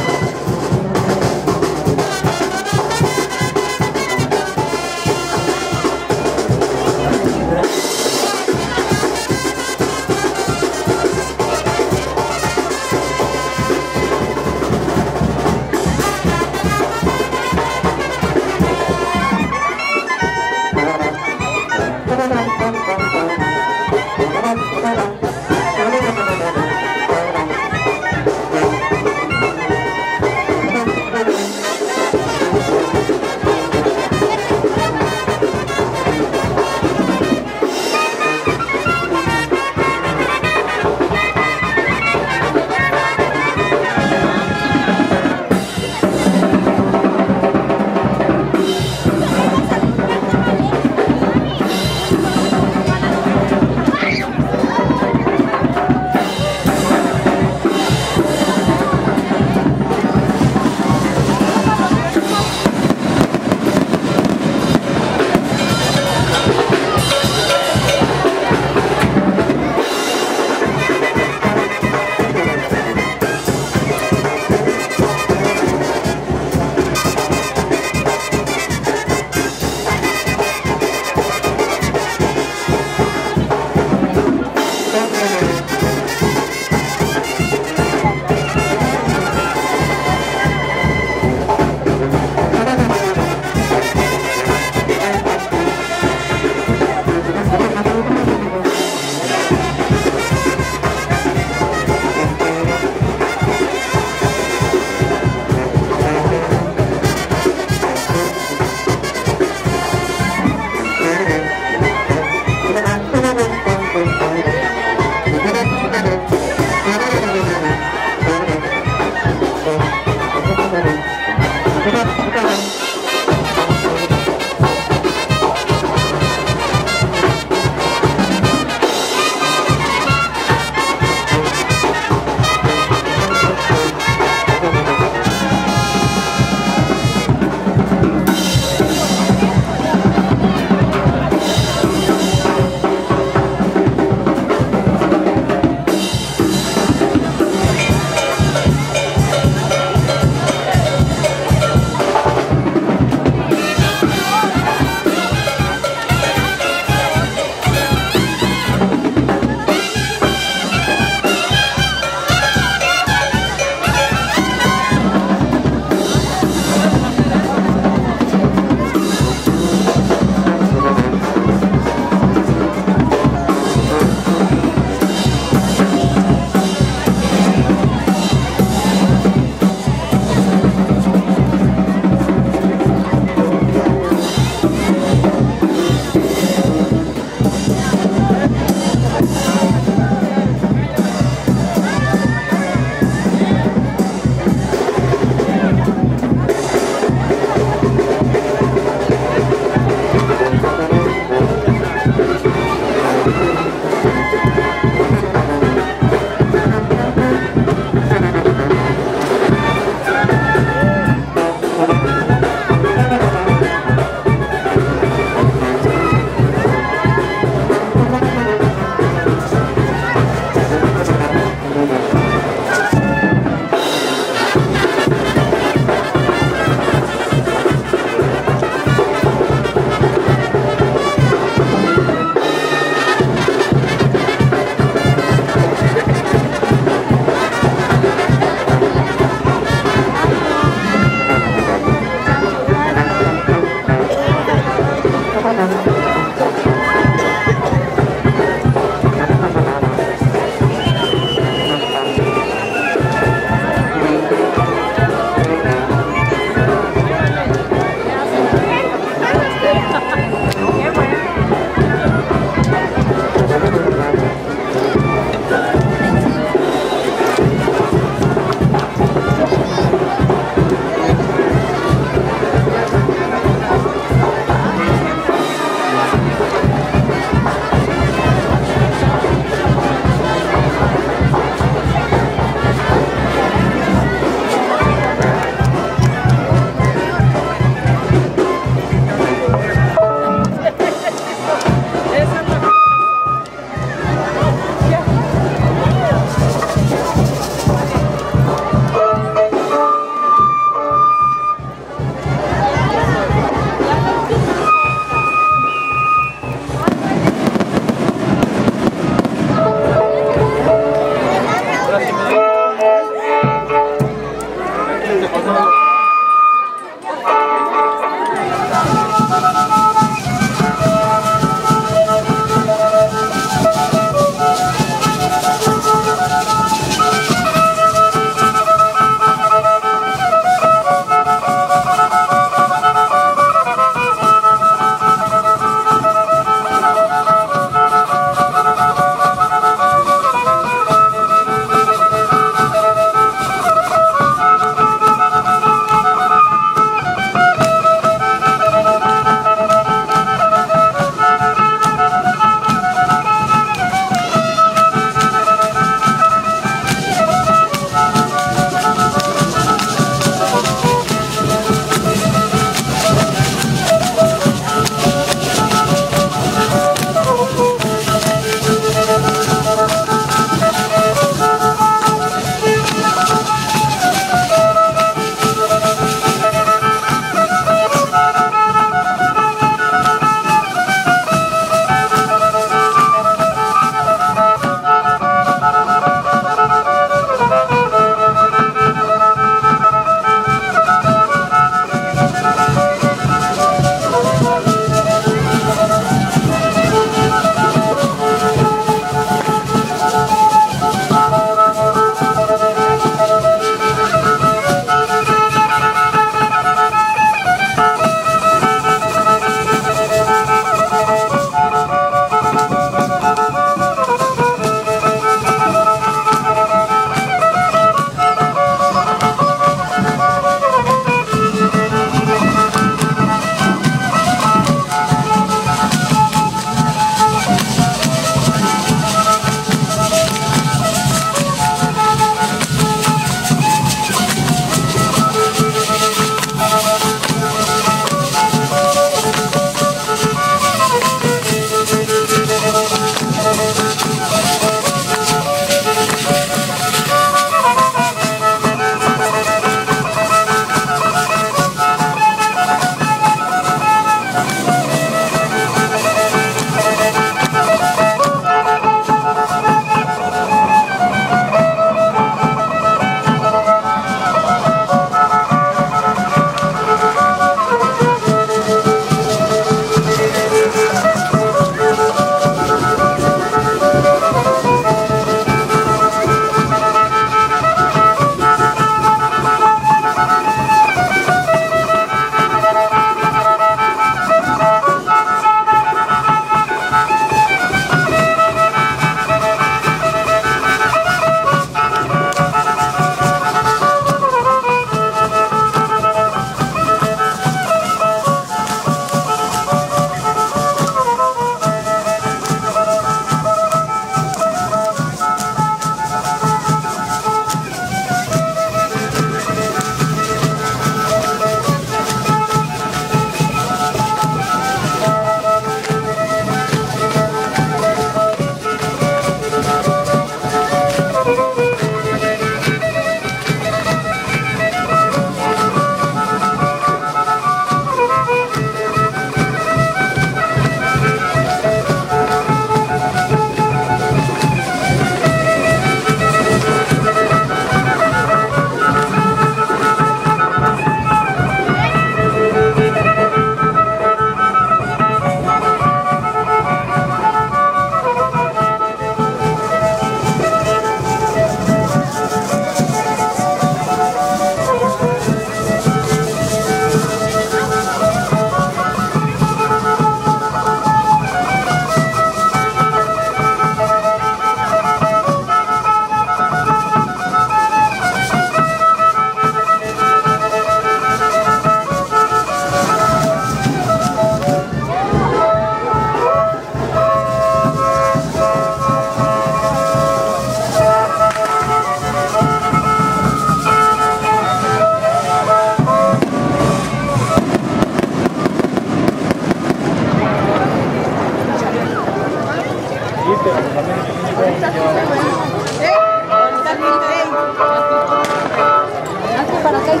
para acá,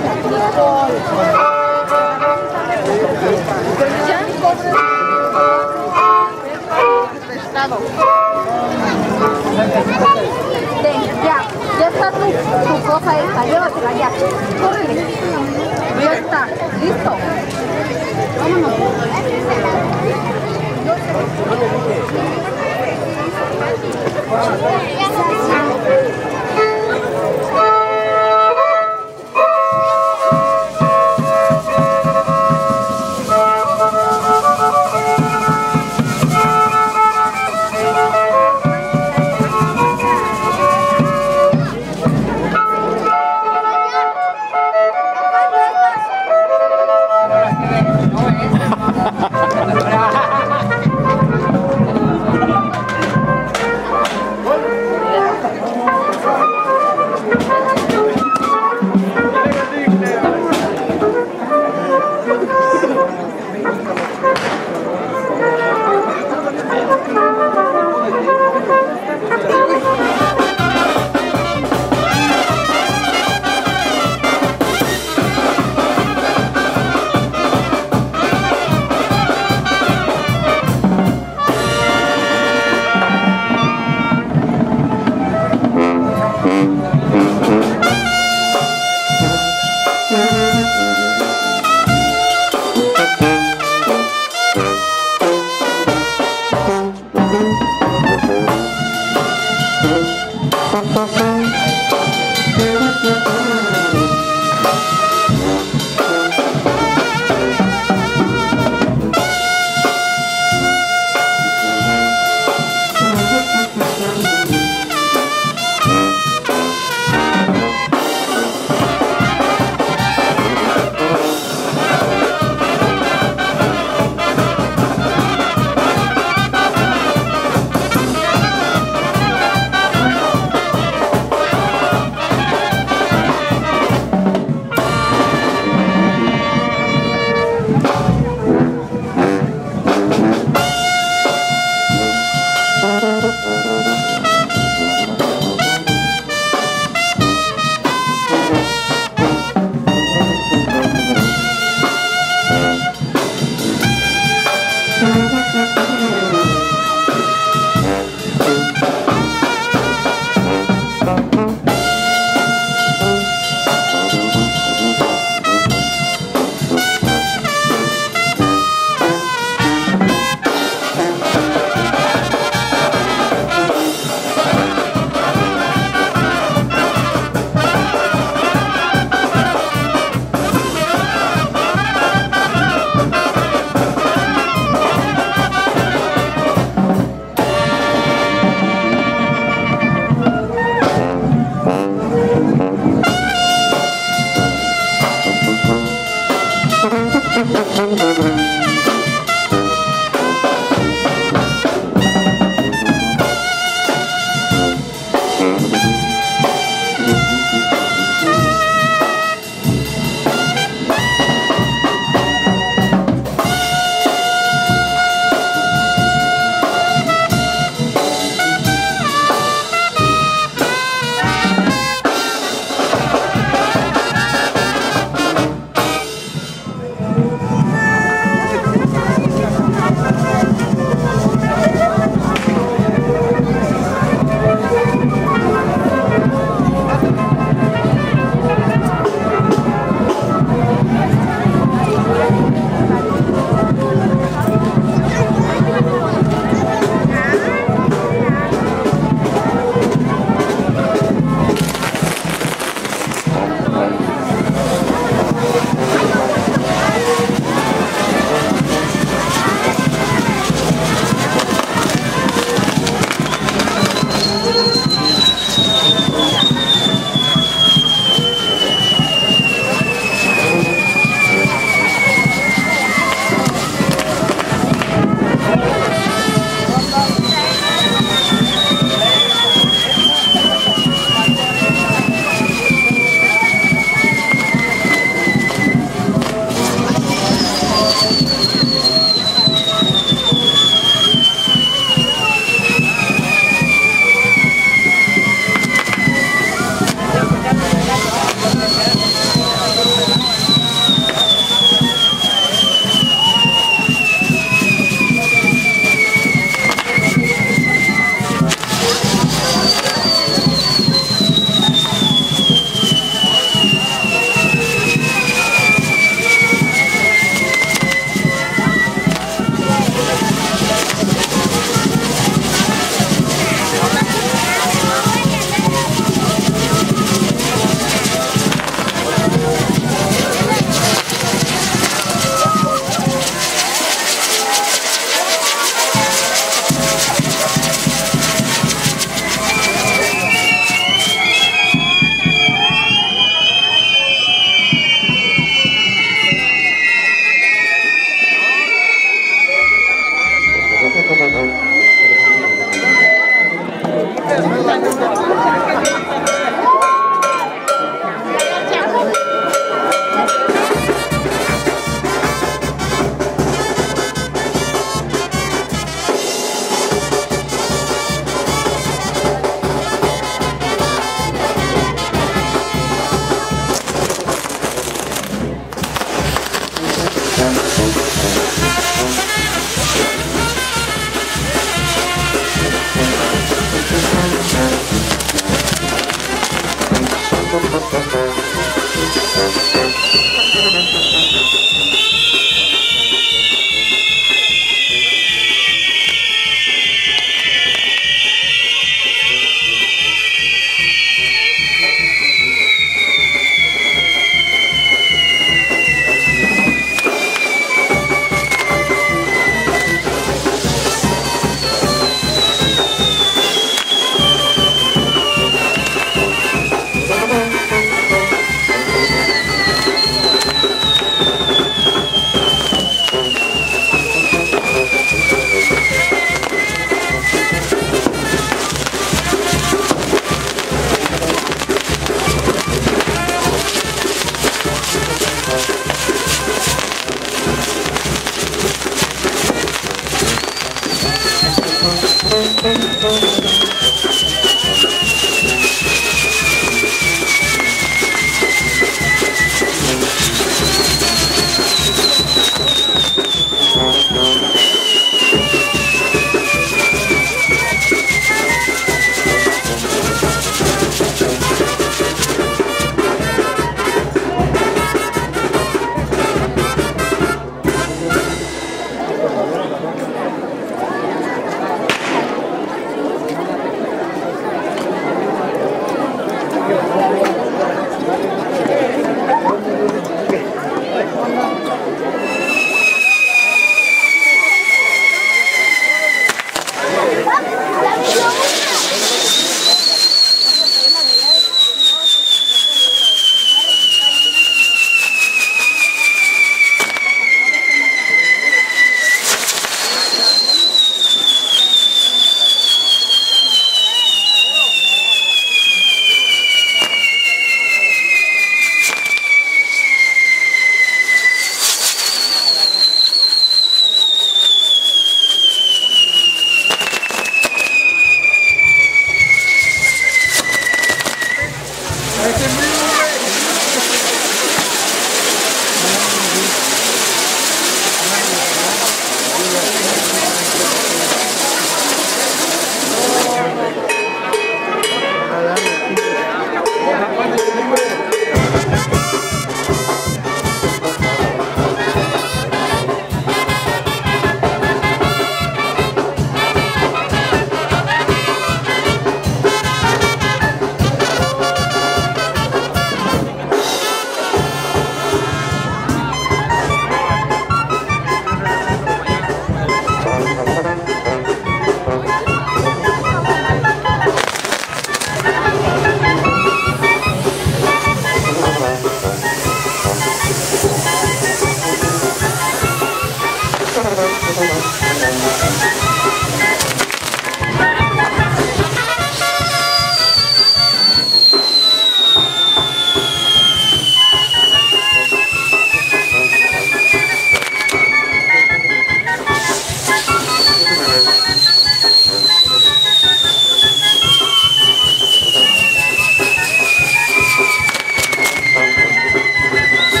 Ten, ya, ya está tu, tu cosa esta, llévatela ya. Córrele. Ya está, listo. Vámonos.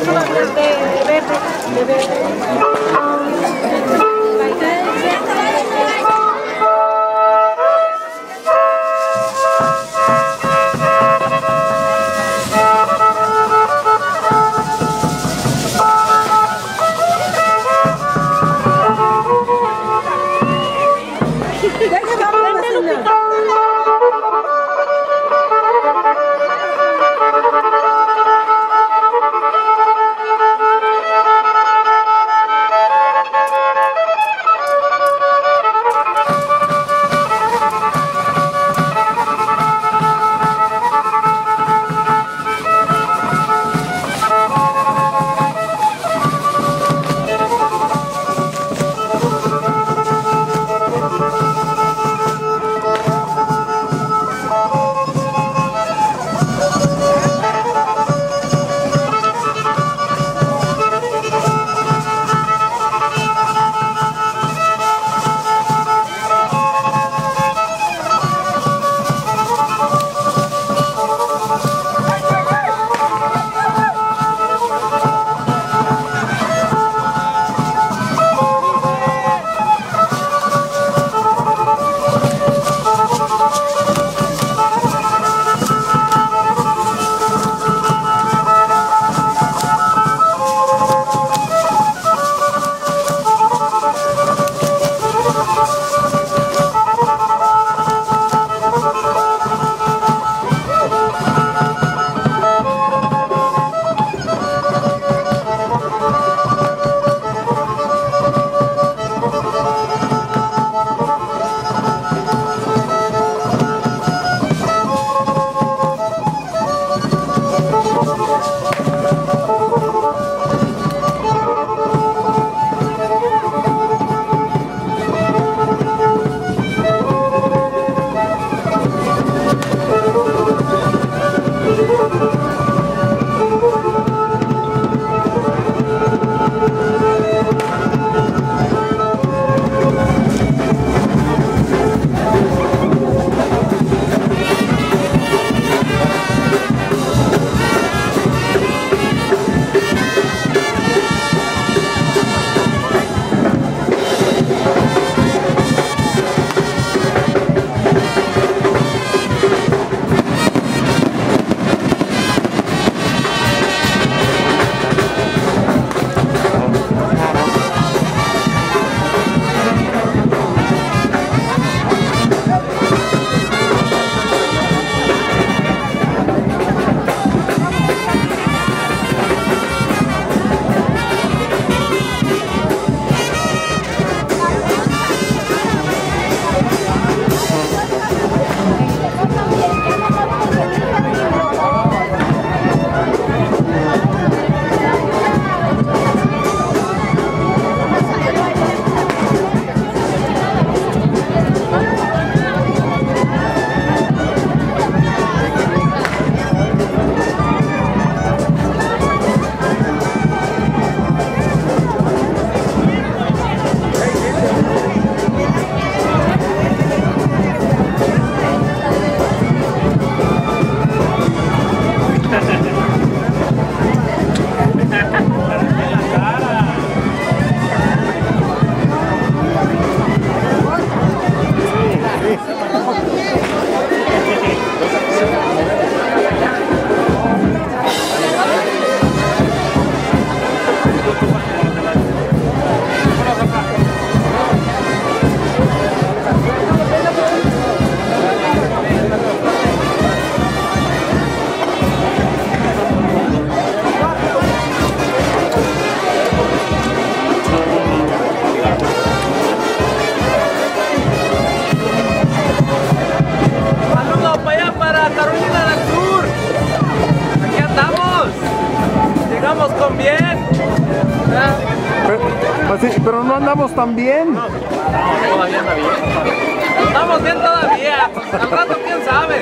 pero no andamos tan bien. No, todavía anda bien. Estamos bien todavía. Al rato, quién sabe.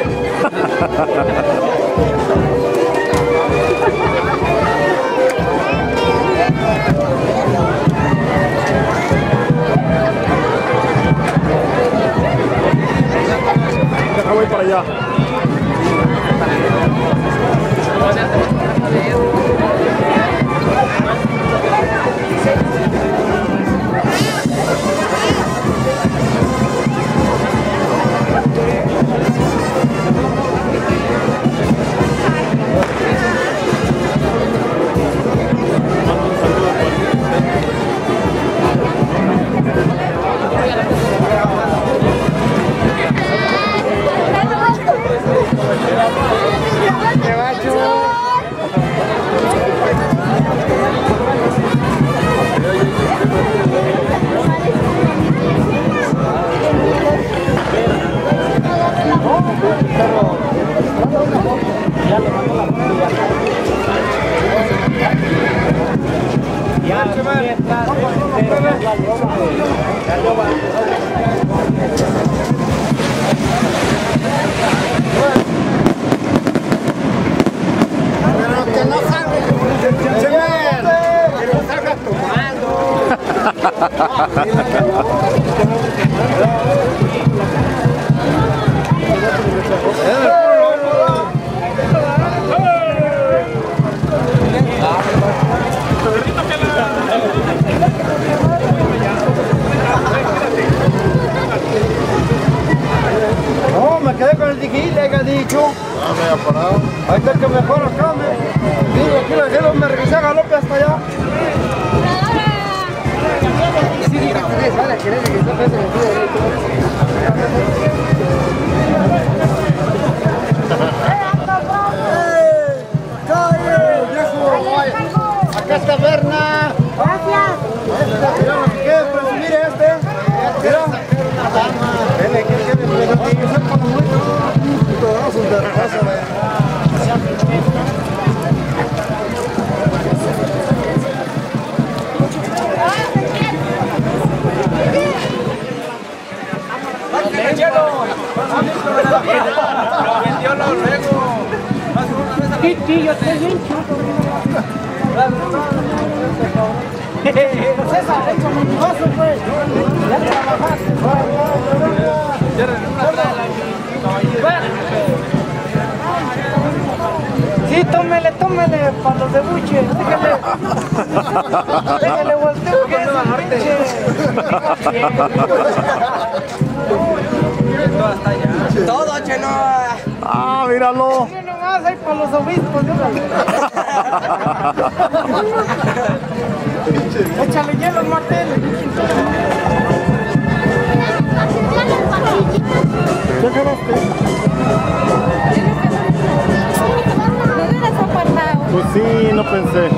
Deja, voy para allá. No, me quedé con el dijiste que ha dicho. No, me ha parado. Ahí está el que mejor acá me. Digo, aquí la gente me regresé a galope hasta allá. Sí, diga, ¿querés? Vale, ¿querés que está frente al tío derecho? Acá está Berna. Gracias. Mira lo que quiere presumir este. Mira. Vele, ¿qué quiere presumir? Yo soy como muy. Todos son de raza, Lo vendió luego. Sí, sí, yo estoy bien chulo. César, hecho mi negocio, pues. Ya trabajaste. Sí, tómele, tómele, para los de buche. Déjale. Déjale volteo que es un pinche. Todo, Chenoa. Ah, míralo. Sí, nomás hay para los obispos. Échale hielo al martel. ¿Qué ganaste? Pues sí, no pensé.